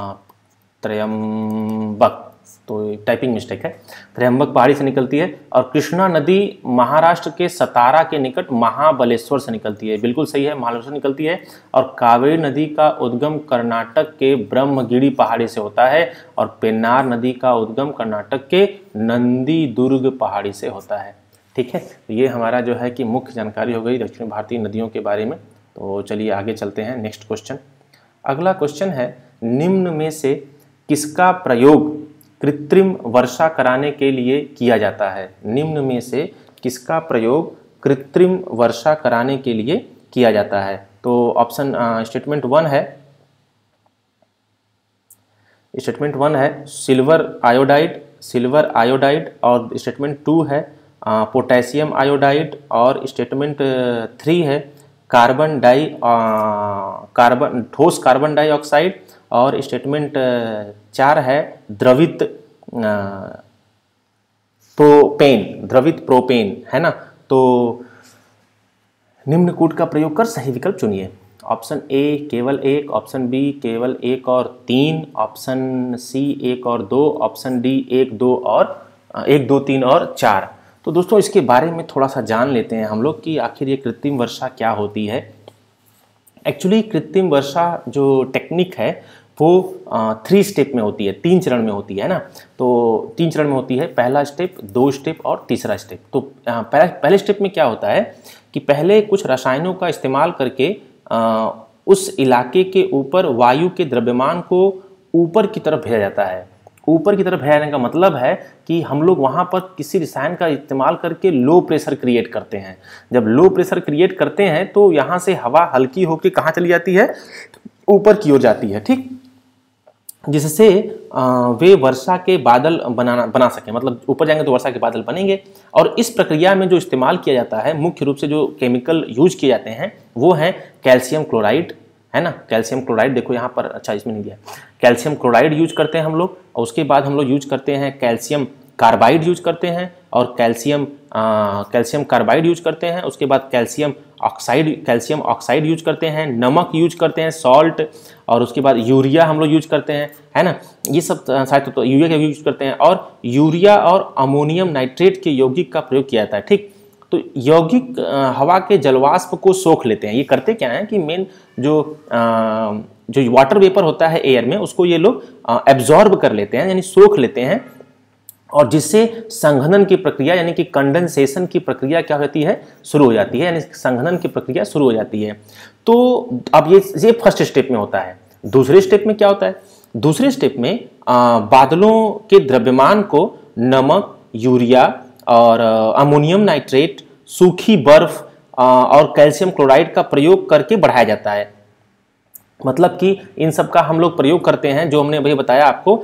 त्रयंबक, तो टाइपिंग मिस्टेक है। त्रयंबक पहाड़ी से निकलती है। और कृष्णा नदी महाराष्ट्र के सतारा के निकट महाबलेश्वर से निकलती है, बिल्कुल सही है, महाबलेश्वर निकलती है। और कावेरी नदी का उद्गम कर्नाटक के ब्रह्मगिरी पहाड़ी से होता है। और पेन्नार नदी का उद्गम कर्नाटक के नंदी दुर्ग पहाड़ी से होता है, ठीक है। ये हमारा जो है कि मुख्य जानकारी हो गई दक्षिण भारतीय नदियों के बारे में। तो चलिए आगे चलते हैं, नेक्स्ट क्वेश्चन। अगला क्वेश्चन है, निम्न में से किसका प्रयोग कृत्रिम वर्षा कराने के लिए किया जाता है। निम्न में से किसका प्रयोग कृत्रिम वर्षा कराने के लिए किया जाता है? तो ऑप्शन स्टेटमेंट 1 है, स्टेटमेंट 1 है सिल्वर आयोडाइड, और स्टेटमेंट 2 है पोटेशियम आयोडाइड, और स्टेटमेंट 3 है ठोस कार्बन डाइऑक्साइड, और स्टेटमेंट 4 है द्रवित प्रोपेन, है ना। तो निम्न कूट का प्रयोग कर सही विकल्प चुनिए। ऑप्शन ए केवल 1, ऑप्शन बी केवल 1 और 3, ऑप्शन सी 1 और 2, ऑप्शन डी 1, 2, 3 और 4। तो दोस्तों इसके बारे में थोड़ा सा जान लेते हैं हम लोग कि आखिर ये कृत्रिम वर्षा क्या होती है। एक्चुअली कृत्रिम वर्षा जो टेक्निक है वो 3 स्टेप में होती है, 3 चरण में होती है ना। तो 3 चरण में होती है, पहला स्टेप, 2 स्टेप और तीसरा स्टेप। तो पहले स्टेप में क्या होता है कि पहले कुछ रसायनों का इस्तेमाल करके उस इलाके के ऊपर वायु के द्रव्यमान को ऊपर की तरफ भेजा जाता है। ऊपर की तरफ भेजने का मतलब है कि हम लोग वहाँ पर किसी रसायन का इस्तेमाल करके लो प्रेशर क्रिएट करते हैं। जब लो प्रेशर क्रिएट करते हैं तो यहाँ से हवा हल्की होकर कहाँ चली जाती है? ऊपर की ओर जाती है, ठीक, जिससे वे वर्षा के बादल बना सकें। मतलब ऊपर जाएंगे तो वर्षा के बादल बनेंगे। और इस प्रक्रिया में जो इस्तेमाल किया जाता है, मुख्य रूप से जो केमिकल यूज किए जाते हैं वो हैं कैल्शियम क्लोराइड, है ना। कैल्शियम क्लोराइड देखो यहाँ पर, अच्छा इसमें नहीं दिया, कैल्शियम क्लोराइड यूज करते हैं हम लोग, और उसके बाद हम लोग यूज करते हैं कैल्शियम कार्बाइड यूज करते हैं, और कैल्शियम कार्बाइड यूज करते हैं। उसके बाद कैल्शियम ऑक्साइड यूज करते हैं, नमक यूज करते हैं, सॉल्ट, और उसके बाद यूरिया हम लोग यूज करते हैं, है ना। ये सब शायद तो यूरिया का यूज करते हैं, और यूरिया और अमोनियम नाइट्रेट के यौगिक का प्रयोग किया जाता है, ठीक। तो यौगिक हवा के जलवाष्प को सोख लेते हैं। ये करते क्या है कि मेन जो वाटर वेपर होता है एयर में, उसको ये लोग एब्जॉर्ब कर लेते हैं, यानी सोख लेते हैं, और जिससे संघनन की प्रक्रिया यानी कि कंडेंसेशन की प्रक्रिया क्या होती है? शुरू हो जाती है, यानी संघनन की प्रक्रिया शुरू हो जाती है। तो अब ये फर्स्ट स्टेप में होता है। दूसरे स्टेप में क्या होता है? दूसरे स्टेप में बादलों के द्रव्यमान को नमक, यूरिया और अमोनियम नाइट्रेट, सूखी बर्फ और कैल्शियम क्लोराइड का प्रयोग करके बढ़ाया जाता है। मतलब कि इन सब का हम लोग प्रयोग करते हैं, जो हमने अभी बताया आपको,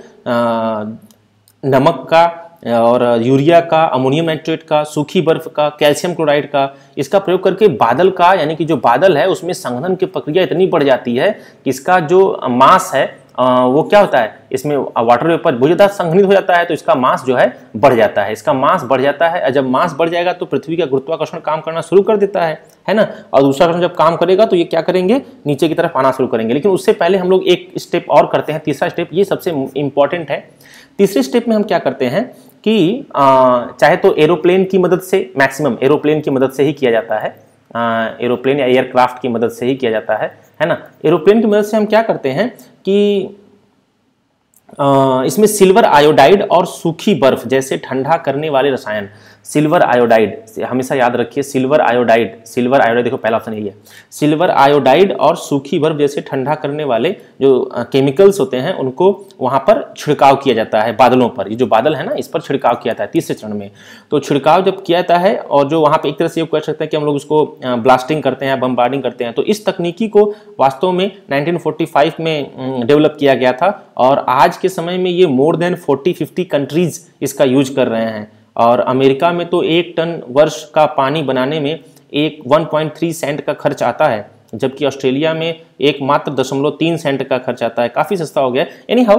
नमक का और यूरिया का, अमोनियम नाइट्रेट का, सूखी बर्फ का, कैल्शियम क्लोराइड का, इसका प्रयोग करके बादल का, यानी कि जो बादल है उसमें संघनन की प्रक्रिया इतनी बढ़ जाती है कि इसका जो मास है वो क्या होता है, इसमें वाटर वेपर बहुत ज़्यादा संघनित हो जाता है, तो इसका मास जो है बढ़ जाता है। इसका मास बढ़ जाता है, और जब मास बढ़ जाएगा तो पृथ्वी का गुरुत्वाकर्षण काम करना शुरू कर देता है ना। और दूसरा आकर्षण जब काम करेगा तो ये क्या करेंगे? नीचे की तरफ आना शुरू करेंगे। लेकिन उससे पहले हम लोग एक स्टेप और करते हैं, तीसरा स्टेप, ये सबसे इंपॉर्टेंट है। तीसरे स्टेप में हम क्या करते हैं कि चाहे तो एरोप्लेन की मदद से, मैक्सिमम एरोप्लेन की मदद से ही किया जाता है, एरोप्लेन या एयरक्राफ्ट की मदद से ही किया जाता है ना। एरोप्लेन की मदद से हम क्या करते हैं कि इसमें सिल्वर आयोडाइड और सूखी बर्फ जैसे ठंडा करने वाले रसायन, सिल्वर आयोडाइड हमेशा याद रखिए, सिल्वर आयोडाइड देखो पहला ऑप्शन यही है, सिल्वर आयोडाइड और सूखी बर्फ जैसे ठंडा करने वाले जो केमिकल्स होते हैं उनको वहां पर छिड़काव किया जाता है बादलों पर। ये जो बादल है ना, इस पर छिड़काव किया जाता है तीसरे चरण में। तो छिड़काव जब किया जाता है, और जो वहां पर एक तरह से ये कह सकते हैं कि हम लोग उसको ब्लास्टिंग करते हैं, बम्बार्डिंग करते हैं। तो इस तकनीकी को वास्तव में 1945 में डेवलप किया गया था, और आज के समय में ये मोर देन 40-50 कंट्रीज इसका यूज कर रहे हैं। और अमेरिका में तो 1 टन वर्ष का पानी बनाने में 1.3 सेंट का खर्च आता है, जबकि ऑस्ट्रेलिया में एक मात्र 0.3 सेंट का खर्च आता है। काफ़ी सस्ता हो गया। एनी हाउ,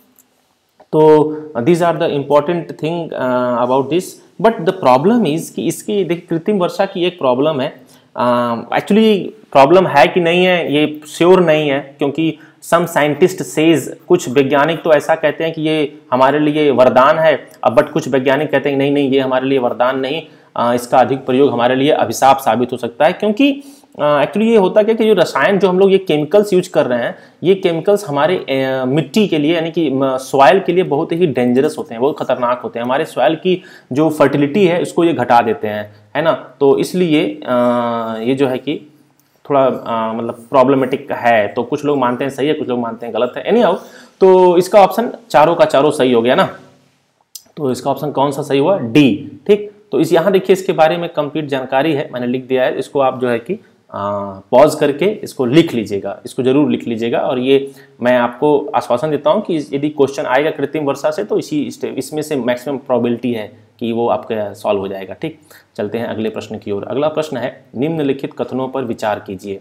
तो these are the important thing about this. But the problem is कि इसकी देखिए कृत्रिम वर्षा की एक प्रॉब्लम है। एक्चुअली प्रॉब्लम है कि नहीं है ये श्योर नहीं है, क्योंकि सम साइंटिस्ट सेज, कुछ वैज्ञानिक तो ऐसा कहते हैं कि ये हमारे लिए वरदान है, बट कुछ वैज्ञानिक कहते हैं नहीं नहीं ये हमारे लिए वरदान नहीं, इसका अधिक प्रयोग हमारे लिए अभिशाप साबित हो सकता है। क्योंकि एक्चुअली ये होता क्या कि जो रसायन जो हम लोग ये केमिकल्स यूज कर रहे हैं, ये केमिकल्स हमारे मिट्टी के लिए यानी कि सॉइल के लिए बहुत ही डेंजरस होते हैं, बहुत खतरनाक होते हैं। हमारे सॉइल की जो फर्टिलिटी है उसको ये घटा देते हैं, है ना। तो इसलिए ये जो है कि थोड़ा मतलब प्रॉब्लमेटिक है। तो कुछ लोग मानते हैं सही है, कुछ लोग मानते हैं गलत है। एनी हाउ, तो इसका ऑप्शन चारों का चारों सही हो गया ना। तो इसका ऑप्शन कौन सा सही हुआ? डी, ठीक। तो इस यहाँ देखिए इसके बारे में कंप्लीट जानकारी है, मैंने लिख दिया है, इसको आप जो है कि पॉज करके इसको लिख लीजिएगा, इसको जरूर लिख लीजिएगा। और ये मैं आपको आश्वासन देता हूँ कि यदि क्वेश्चन आएगा कृत्रिम वर्षा से तो इसमें से मैक्सिमम प्रोबेबिलिटी है कि वो आपका सॉल्व हो जाएगा। ठीक, चलते हैं अगले प्रश्न की ओर। अगला प्रश्न है, निम्नलिखित कथनों पर विचार कीजिए।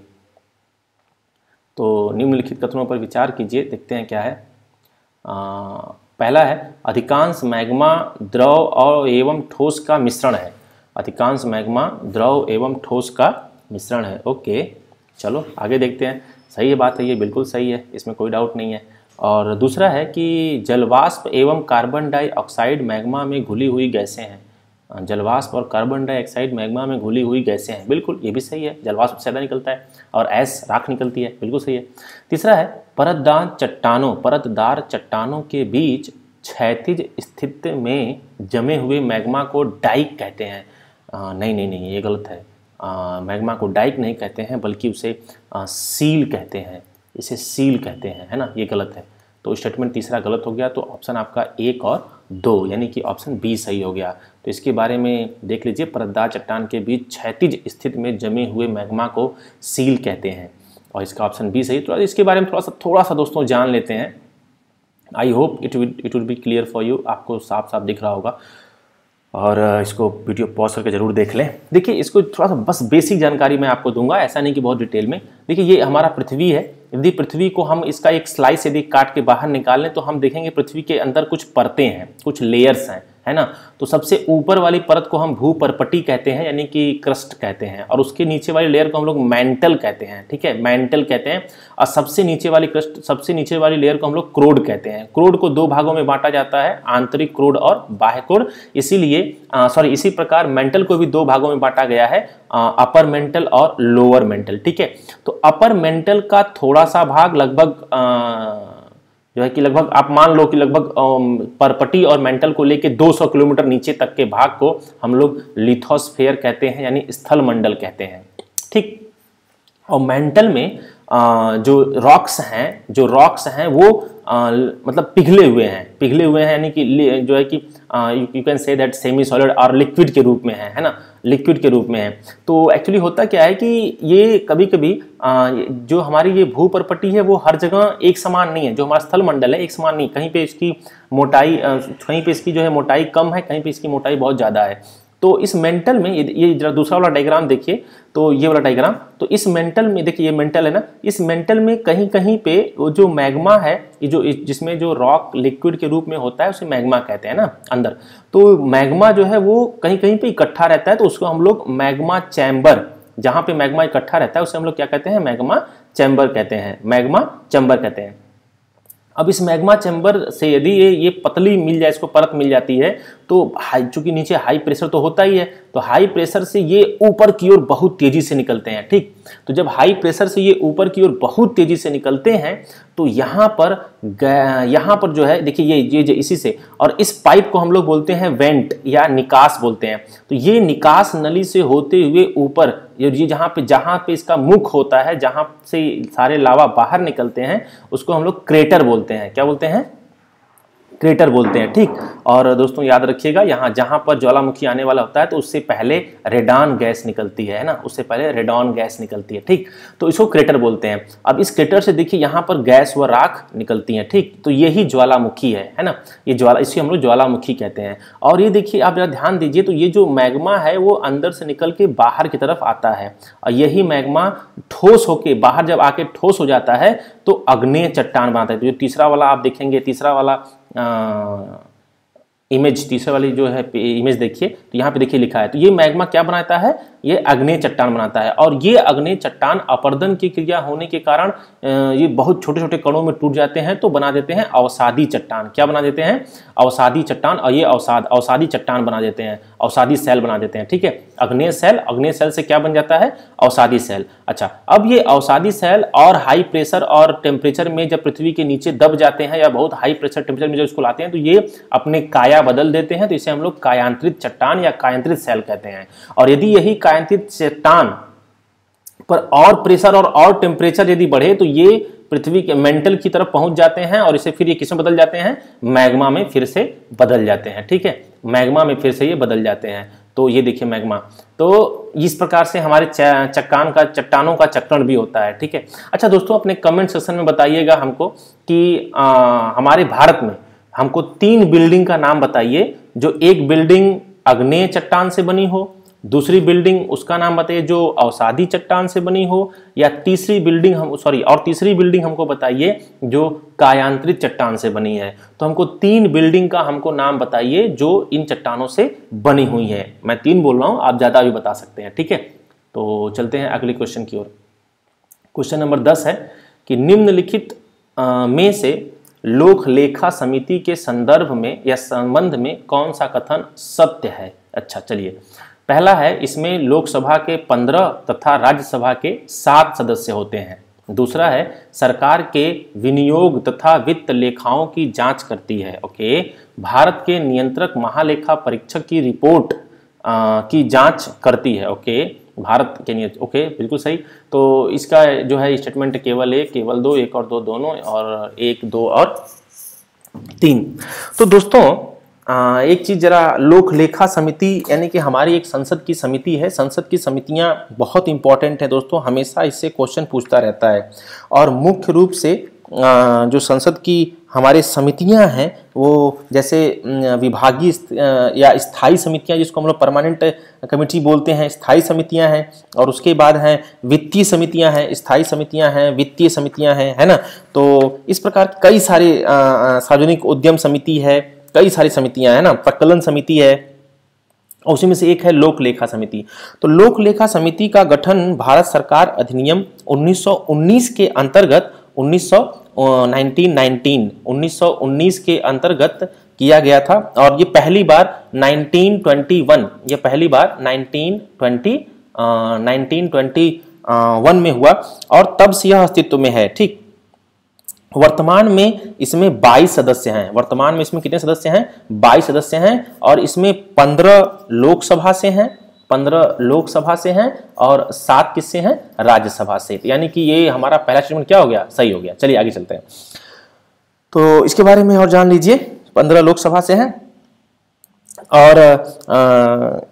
तो निम्नलिखित कथनों पर विचार कीजिए, देखते हैं क्या है। पहला है, अधिकांश मैग्मा द्रव और एवं ठोस का मिश्रण है। अधिकांश मैग्मा द्रव एवं ठोस का मिश्रण है। ओके, चलो आगे देखते हैं। सही है, बात है, ये बिल्कुल सही है, इसमें कोई डाउट नहीं है। और दूसरा है कि जलवाष्प एवं कार्बन डाइऑक्साइड मैग्मा में घुली हुई गैसें हैं। जलवाष्प और कार्बन डाइऑक्साइड मैग्मा में घुली हुई गैसें हैं, बिल्कुल ये भी सही है। जलवाष्प से ज़्यादा निकलता है और ऐश राख निकलती है, बिल्कुल सही है। तीसरा है, परतदार चट्टानों के बीच क्षैतिज स्थिति में जमे हुए मैग्मा को डाइक कहते हैं। नहीं, ये गलत है। मैग्मा को डाइक नहीं कहते हैं, बल्कि उसे सील कहते हैं, इसे सील कहते हैं, है ना, ये गलत है। तो स्टेटमेंट तीसरा गलत हो गया। तो ऑप्शन आपका 1 और 2 यानी कि ऑप्शन बी सही हो गया। तो इसके बारे में देख लीजिए, परतदार चट्टान के बीच क्षैतिज स्थिति में जमे हुए मैग्मा को सील कहते हैं और इसका ऑप्शन बी सही। तो इसके बारे में थोड़ा सा दोस्तों जान लेते हैं। I hope it will be clear for you, आपको साफ साफ दिख रहा होगा। और इसको वीडियो पॉज करके ज़रूर देख लें। देखिए, इसको थोड़ा सा बस बेसिक जानकारी मैं आपको दूंगा, ऐसा नहीं कि बहुत डिटेल में। देखिए, ये हमारा पृथ्वी है। यदि पृथ्वी को हम इसका एक स्लाइस यदि काट के बाहर निकाल लें तो हम देखेंगे पृथ्वी के अंदर कुछ परतें हैं, कुछ लेयर्स हैं, है ना। तो सबसे ऊपर वाली परत को हम भूपर्पटी कहते हैं, यानी कि क्रस्ट कहते हैं, और उसके नीचे वाली लेयर को हम लोग मैंटल कहते हैं। ठीक है, मैंटल कहते हैं। और सबसे नीचे वाली लेयर को हम लोग क्रोड कहते हैं। क्रोड को 2 भागों में बांटा जाता है, आंतरिक क्रोड और बाह्य क्रोड। इसी प्रकार मेंटल को भी 2 भागों में बांटा गया है, अपर मेंटल और लोअर मेंटल। ठीक है, तो अपर मेंटल का थोड़ा सा भाग लगभग जो है कि लगभग आप मान लो कि लगभग परपटी और मेंटल को लेके 200 किलोमीटर नीचे तक के भाग को हम लोग लिथोस्फेयर कहते हैं, यानी स्थल मंडल कहते हैं। ठीक, और मेंटल में जो रॉक्स हैं वो मतलब पिघले हुए हैं, यानी कि जो है कि you can say that semi solid और लिक्विड के रूप में है ना, लिक्विड के रूप में है। तो एक्चुअली होता क्या है कि ये कभी कभी जो हमारी ये भूपर्पटी है वो हर जगह एक समान नहीं है। जो हमारा स्थल मंडल है एक समान नहीं, कहीं पे इसकी मोटाई कहीं पे इसकी जो है मोटाई कम है, कहीं पे इसकी मोटाई बहुत ज़्यादा है। तो इस मेंटल में ये जरा दूसरा वाला डायग्राम देखिए, तो ये वाला डायग्राम, तो इस मेंटल में देखिए, ये मेंटल है ना, इस मेंटल में कहीं कहीं पे वो जो मैग्मा है, ये जो जिसमें जो रॉक लिक्विड के रूप में होता है उसे मैग्मा कहते हैं ना अंदर। तो मैग्मा जो है वो कहीं कहीं पे इकट्ठा रहता है, तो उसको हम लोग मैग्मा चैम्बर, जहाँ पे मैग्मा इकट्ठा रहता है उसे हम लोग क्या कहते हैं, मैग्मा चैम्बर कहते हैं, मैग्मा चैम्बर कहते हैं। अब इस मैग्मा चैम्बर से यदि ये पतली मिल जाए, इसको परत मिल जाती है, तो चूंकि नीचे हाई प्रेशर तो होता ही है, तो हाई प्रेशर से ये ऊपर की ओर बहुत तेजी से निकलते हैं। ठीक, तो जब हाई प्रेशर से ये ऊपर की ओर बहुत तेजी से निकलते हैं तो यहाँ पर जो है देखिए ये इसी से, और इस पाइप को हम लोग बोलते हैं वेंट या निकास बोलते हैं। तो ये निकास नली से होते हुए ऊपर ये जहाँ पे इसका मुख होता है, जहाँ से सारे लावा बाहर निकलते हैं, उसको हम लोग क्रेटर बोलते हैं। क्या बोलते हैं? क्रेटर बोलते हैं। ठीक, और दोस्तों याद रखिएगा, यहाँ जहाँ पर ज्वालामुखी आने वाला होता है तो उससे पहले रेडॉन गैस निकलती है ना, उससे पहले रेडॉन गैस निकलती है। ठीक, तो इसको क्रेटर बोलते हैं। अब इस क्रेटर से देखिए यहाँ पर गैस व राख निकलती है। ठीक, तो यही ज्वालामुखी है ना, ये इसे हम लोग ज्वालामुखी कहते हैं। और ये देखिए, आप जरा ध्यान दीजिए, तो ये जो मैग्मा है वो अंदर से निकल के बाहर की तरफ आता है, और यही मैग्मा ठोस होके बाहर जब आके ठोस हो जाता है तो अग्नेय चट्टान बनाता है। तो जो तीसरा वाला आप देखेंगे, तीसरा वाला इमेज, तीसरे वाली जो है इमेज देखिए, तो यहाँ पे देखिए लिखा है, तो ये मैग्मा क्या बनाता है, ये अग्नेय चट्टान बनाता है। और ये अग्नेय चट्टान अपरदन की क्रिया होने के कारण ये बहुत छोटे छोटे कणों में टूट जाते हैं, तो बना देते हैं अवसादी चट्टान। क्या बना देते हैं? अवसादी चट्टान। और ये अवसादी चट्टान बना देते हैं, अवसादी सेल बना देते हैं। ठीक है, अग्नेय सेल से क्या बन जाता है? अवसादी सेल। अच्छा, अब ये अवसादी सेल और हाई प्रेशर और टेम्परेचर में जब पृथ्वी के नीचे दब जाते हैं, या बहुत हाई प्रेशर टेम्परेचर में जब इसको लाते हैं, तो ये अपने काया बदल देते हैं, तो इसे हम लोग कायांतरित चट्टान या कायांतरित सेल कहते हैं। और यदि यही कायांतरित चट्टान पर और प्रेशर और टेम्परेचर यदि बढ़े तो ये पृथ्वी के मेंटल की तरफ पहुंच जाते हैं, और इसे फिर ये किसमें बदल जाते हैं? मैग्मा में फिर से बदल जाते हैं। ठीक है, मैग्मा में फिर से ये बदल जाते हैं। तो ये देखिए मैग्मा। तो इस प्रकार से हमारे चट्टानों का चक्रण भी होता है, ठीक है। अच्छा दोस्तों, अपने कमेंट सेक्शन में बताइएगा हमको कि हमारे भारत में हमको 3 बिल्डिंग का नाम बताइए, जो एक बिल्डिंग आग्नेय चट्टान से बनी हो, दूसरी बिल्डिंग उसका नाम बताइए जो अवसादी चट्टान से बनी हो, या तीसरी बिल्डिंग तीसरी बिल्डिंग हमको बताइए जो कायांतरित चट्टान से बनी है। तो हमको 3 बिल्डिंग का हमको नाम बताइए जो इन चट्टानों से बनी हुई है। मैं 3 बोल रहा हूं, आप ज्यादा भी बता सकते हैं, ठीक है। तो चलते हैं अगले क्वेश्चन की ओर। क्वेश्चन नंबर 10 है कि निम्नलिखित में से लोक लेखा समिति के संदर्भ में या संबंध में कौन सा कथन सत्य है। अच्छा चलिए, पहला है, इसमें लोकसभा के 15 तथा राज्यसभा के 7 सदस्य होते हैं। दूसरा है, सरकार के विनियोग तथा वित्त लेखाओं की जांच करती है। ओके, भारत के नियंत्रक महालेखा परीक्षक की रिपोर्ट की जांच करती है। ओके, भारत के नियंत्रक, ओके बिल्कुल सही। तो इसका जो है स्टेटमेंट केवल 1, केवल 2, 1 और 2 दोनों, और 1, 2 और 3। तो दोस्तों एक चीज जरा, लोक लेखा समिति यानी कि हमारी एक संसद की समिति है। संसद की समितियां बहुत इंपॉर्टेंट है दोस्तों, हमेशा इससे क्वेश्चन पूछता रहता है। और मुख्य रूप से जो संसद की हमारे समितियां हैं वो जैसे विभागीय या स्थायी समितियां, जिसको हम लोग परमानेंट कमेटी बोलते हैं, स्थायी समितियां हैं। और उसके बाद हैं वित्तीय समितियां हैं, स्थायी समितियां हैं, वित्तीय समितियां हैं, है ना। तो इस प्रकार कई सारे सार्वजनिक उद्यम समिति है, कई सारी समितियां है ना, प्रकलन समिति है, और उसी में से एक है लोक लेखा समिति। तो लोक लेखा समिति का गठन भारत सरकार अधिनियम 1919 के अंतर्गत 1919 के अंतर्गत किया गया था। और ये पहली बार 1921 में हुआ, और तब से यह अस्तित्व में है, ठीक। वर्तमान में इसमें 22 सदस्य हैं। वर्तमान में इसमें कितने सदस्य हैं? 22 सदस्य हैं, और इसमें 15 लोकसभा से हैं, 15 लोकसभा से हैं, और 7 किससे हैं? राज्यसभा से। यानी कि ये हमारा पहला स्टेटमेंट क्या हो गया? सही हो गया। चलिए आगे चलते हैं। तो इसके बारे में और जान लीजिए। 15 लोकसभा से हैं, और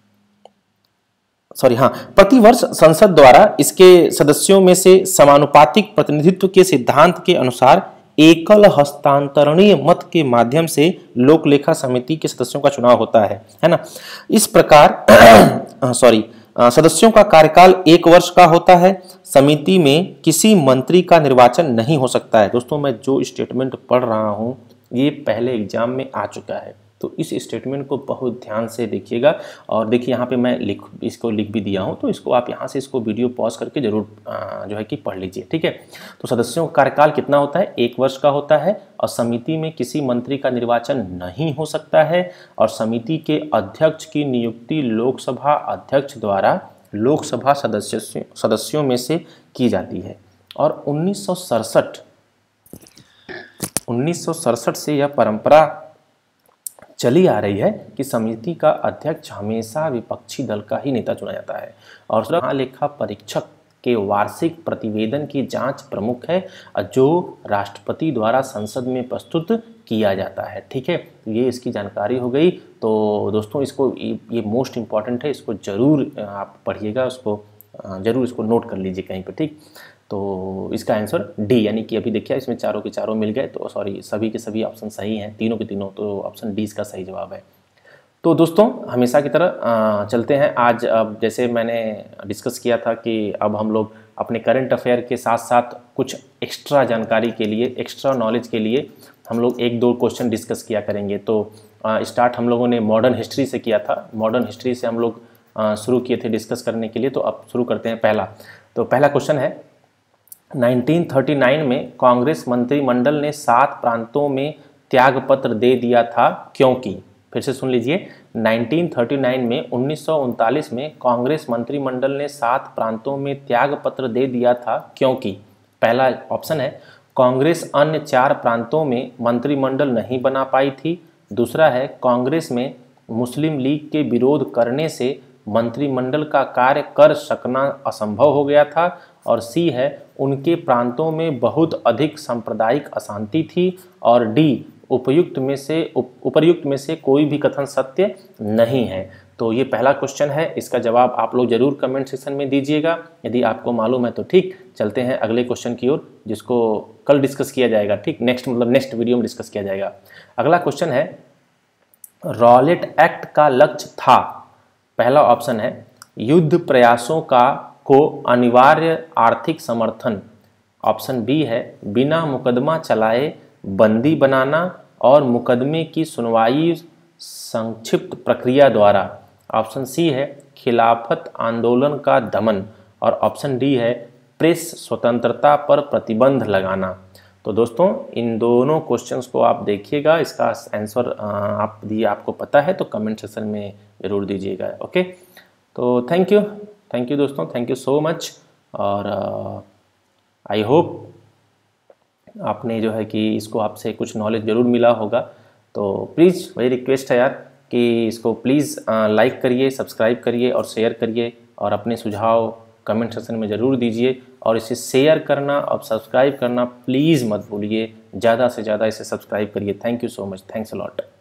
प्रतिवर्ष संसद द्वारा इसके सदस्यों में से समानुपातिक प्रतिनिधित्व के सिद्धांत के अनुसार एकल हस्तांतरणीय मत के माध्यम से लोक लेखा समिति के सदस्यों का चुनाव होता है ना। इस प्रकार सदस्यों का कार्यकाल 1 वर्ष का होता है। समिति में किसी मंत्री का निर्वाचन नहीं हो सकता है। दोस्तों, मैं जो स्टेटमेंट पढ़ रहा हूं ये पहले एग्जाम में आ चुका है, तो इस स्टेटमेंट को बहुत ध्यान से देखिएगा। और देखिए यहाँ पे मैं इसको लिख भी दिया हूँ, तो इसको आप यहाँ से इसको वीडियो पॉज करके जरूर जो है कि पढ़ लीजिए, ठीक है। तो सदस्यों का कार्यकाल कितना होता है? 1 वर्ष का होता है, और समिति में किसी मंत्री का निर्वाचन नहीं हो सकता है, और समिति के अध्यक्ष की नियुक्ति लोकसभा अध्यक्ष द्वारा लोकसभा सदस्यों में से की जाती है। और 1967 से यह परंपरा चली आ रही है कि समिति का अध्यक्ष हमेशा विपक्षी दल का ही नेता चुना जाता है, और महालेखा परीक्षक के वार्षिक प्रतिवेदन की जांच प्रमुख है, जो राष्ट्रपति द्वारा संसद में प्रस्तुत किया जाता है, ठीक है। ये इसकी जानकारी हो गई। तो दोस्तों, इसको ये मोस्ट इम्पॉर्टेंट है, इसको जरूर आप पढ़िएगा, उसको जरूर इसको नोट कर लीजिए कहीं पर, ठीक। तो इसका आंसर डी, यानी कि अभी देखिए इसमें चारों के चारों मिल गए, तो सभी के सभी ऑप्शन सही हैं, तीनों के तीनों, तो ऑप्शन डी इसका सही जवाब है। तो दोस्तों, हमेशा की तरह चलते हैं। आज अब जैसे मैंने डिस्कस किया था कि अब हम लोग अपने करंट अफेयर के साथ साथ कुछ एक्स्ट्रा जानकारी के लिए, एक्स्ट्रा नॉलेज के लिए हम लोग 1-2 क्वेश्चन डिस्कस किया करेंगे। तो स्टार्ट हम लोगों ने मॉडर्न हिस्ट्री से किया था। मॉडर्न हिस्ट्री से हम लोग शुरू किए थे डिस्कस करने के लिए। तो अब शुरू करते हैं। पहला क्वेश्चन है, 1939 में कांग्रेस मंत्रिमंडल ने 7 प्रांतों में त्यागपत्र दे दिया था, क्योंकि, फिर से सुन लीजिए, 1939 में कांग्रेस मंत्रिमंडल ने 7 प्रांतों में त्यागपत्र दे दिया था, क्योंकि पहला ऑप्शन है, कांग्रेस अन्य 4 प्रांतों में मंत्रिमंडल नहीं बना पाई थी। दूसरा है, कांग्रेस में मुस्लिम लीग के विरोध करने से मंत्रिमंडल का कार्य कर सकना असंभव हो गया था। और सी है, उनके प्रांतों में बहुत अधिक सांप्रदायिक अशांति थी। और डी, उपर्युक्त में से कोई भी कथन सत्य नहीं है। तो ये पहला क्वेश्चन है, इसका जवाब आप लोग ज़रूर कमेंट सेक्शन में दीजिएगा। यदि आपको मालूम है तो ठीक। चलते हैं अगले क्वेश्चन की ओर, जिसको कल डिस्कस किया जाएगा, ठीक, नेक्स्ट वीडियो में डिस्कस किया जाएगा। अगला क्वेश्चन है, रॉलेट एक्ट का लक्ष्य था, पहला ऑप्शन है युद्ध प्रयासों को अनिवार्य आर्थिक समर्थन, ऑप्शन बी है बिना मुकदमा चलाए बंदी बनाना और मुकदमे की सुनवाई संक्षिप्त प्रक्रिया द्वारा, ऑप्शन सी है खिलाफत आंदोलन का दमन, और ऑप्शन डी है प्रेस स्वतंत्रता पर प्रतिबंध लगाना। तो दोस्तों इन दोनों क्वेश्चंस को आप देखिएगा, इसका आंसर आपको पता है तो कमेंट सेक्शन में ज़रूर दीजिएगा। ओके, तो थैंक यू दोस्तों, थैंक यू सो मच। और आई होप आपने जो है कि इसको आपसे कुछ नॉलेज ज़रूर मिला होगा। तो प्लीज़ वही रिक्वेस्ट है यार कि इसको प्लीज़ लाइक करिए, सब्सक्राइब करिए और शेयर करिए, और अपने सुझाव कमेंट सेक्शन में ज़रूर दीजिए। और इसे शेयर करना और सब्सक्राइब करना प्लीज़ मत भूलिए, ज़्यादा से ज़्यादा इसे सब्सक्राइब करिए। Thank you so much, thanks a lot.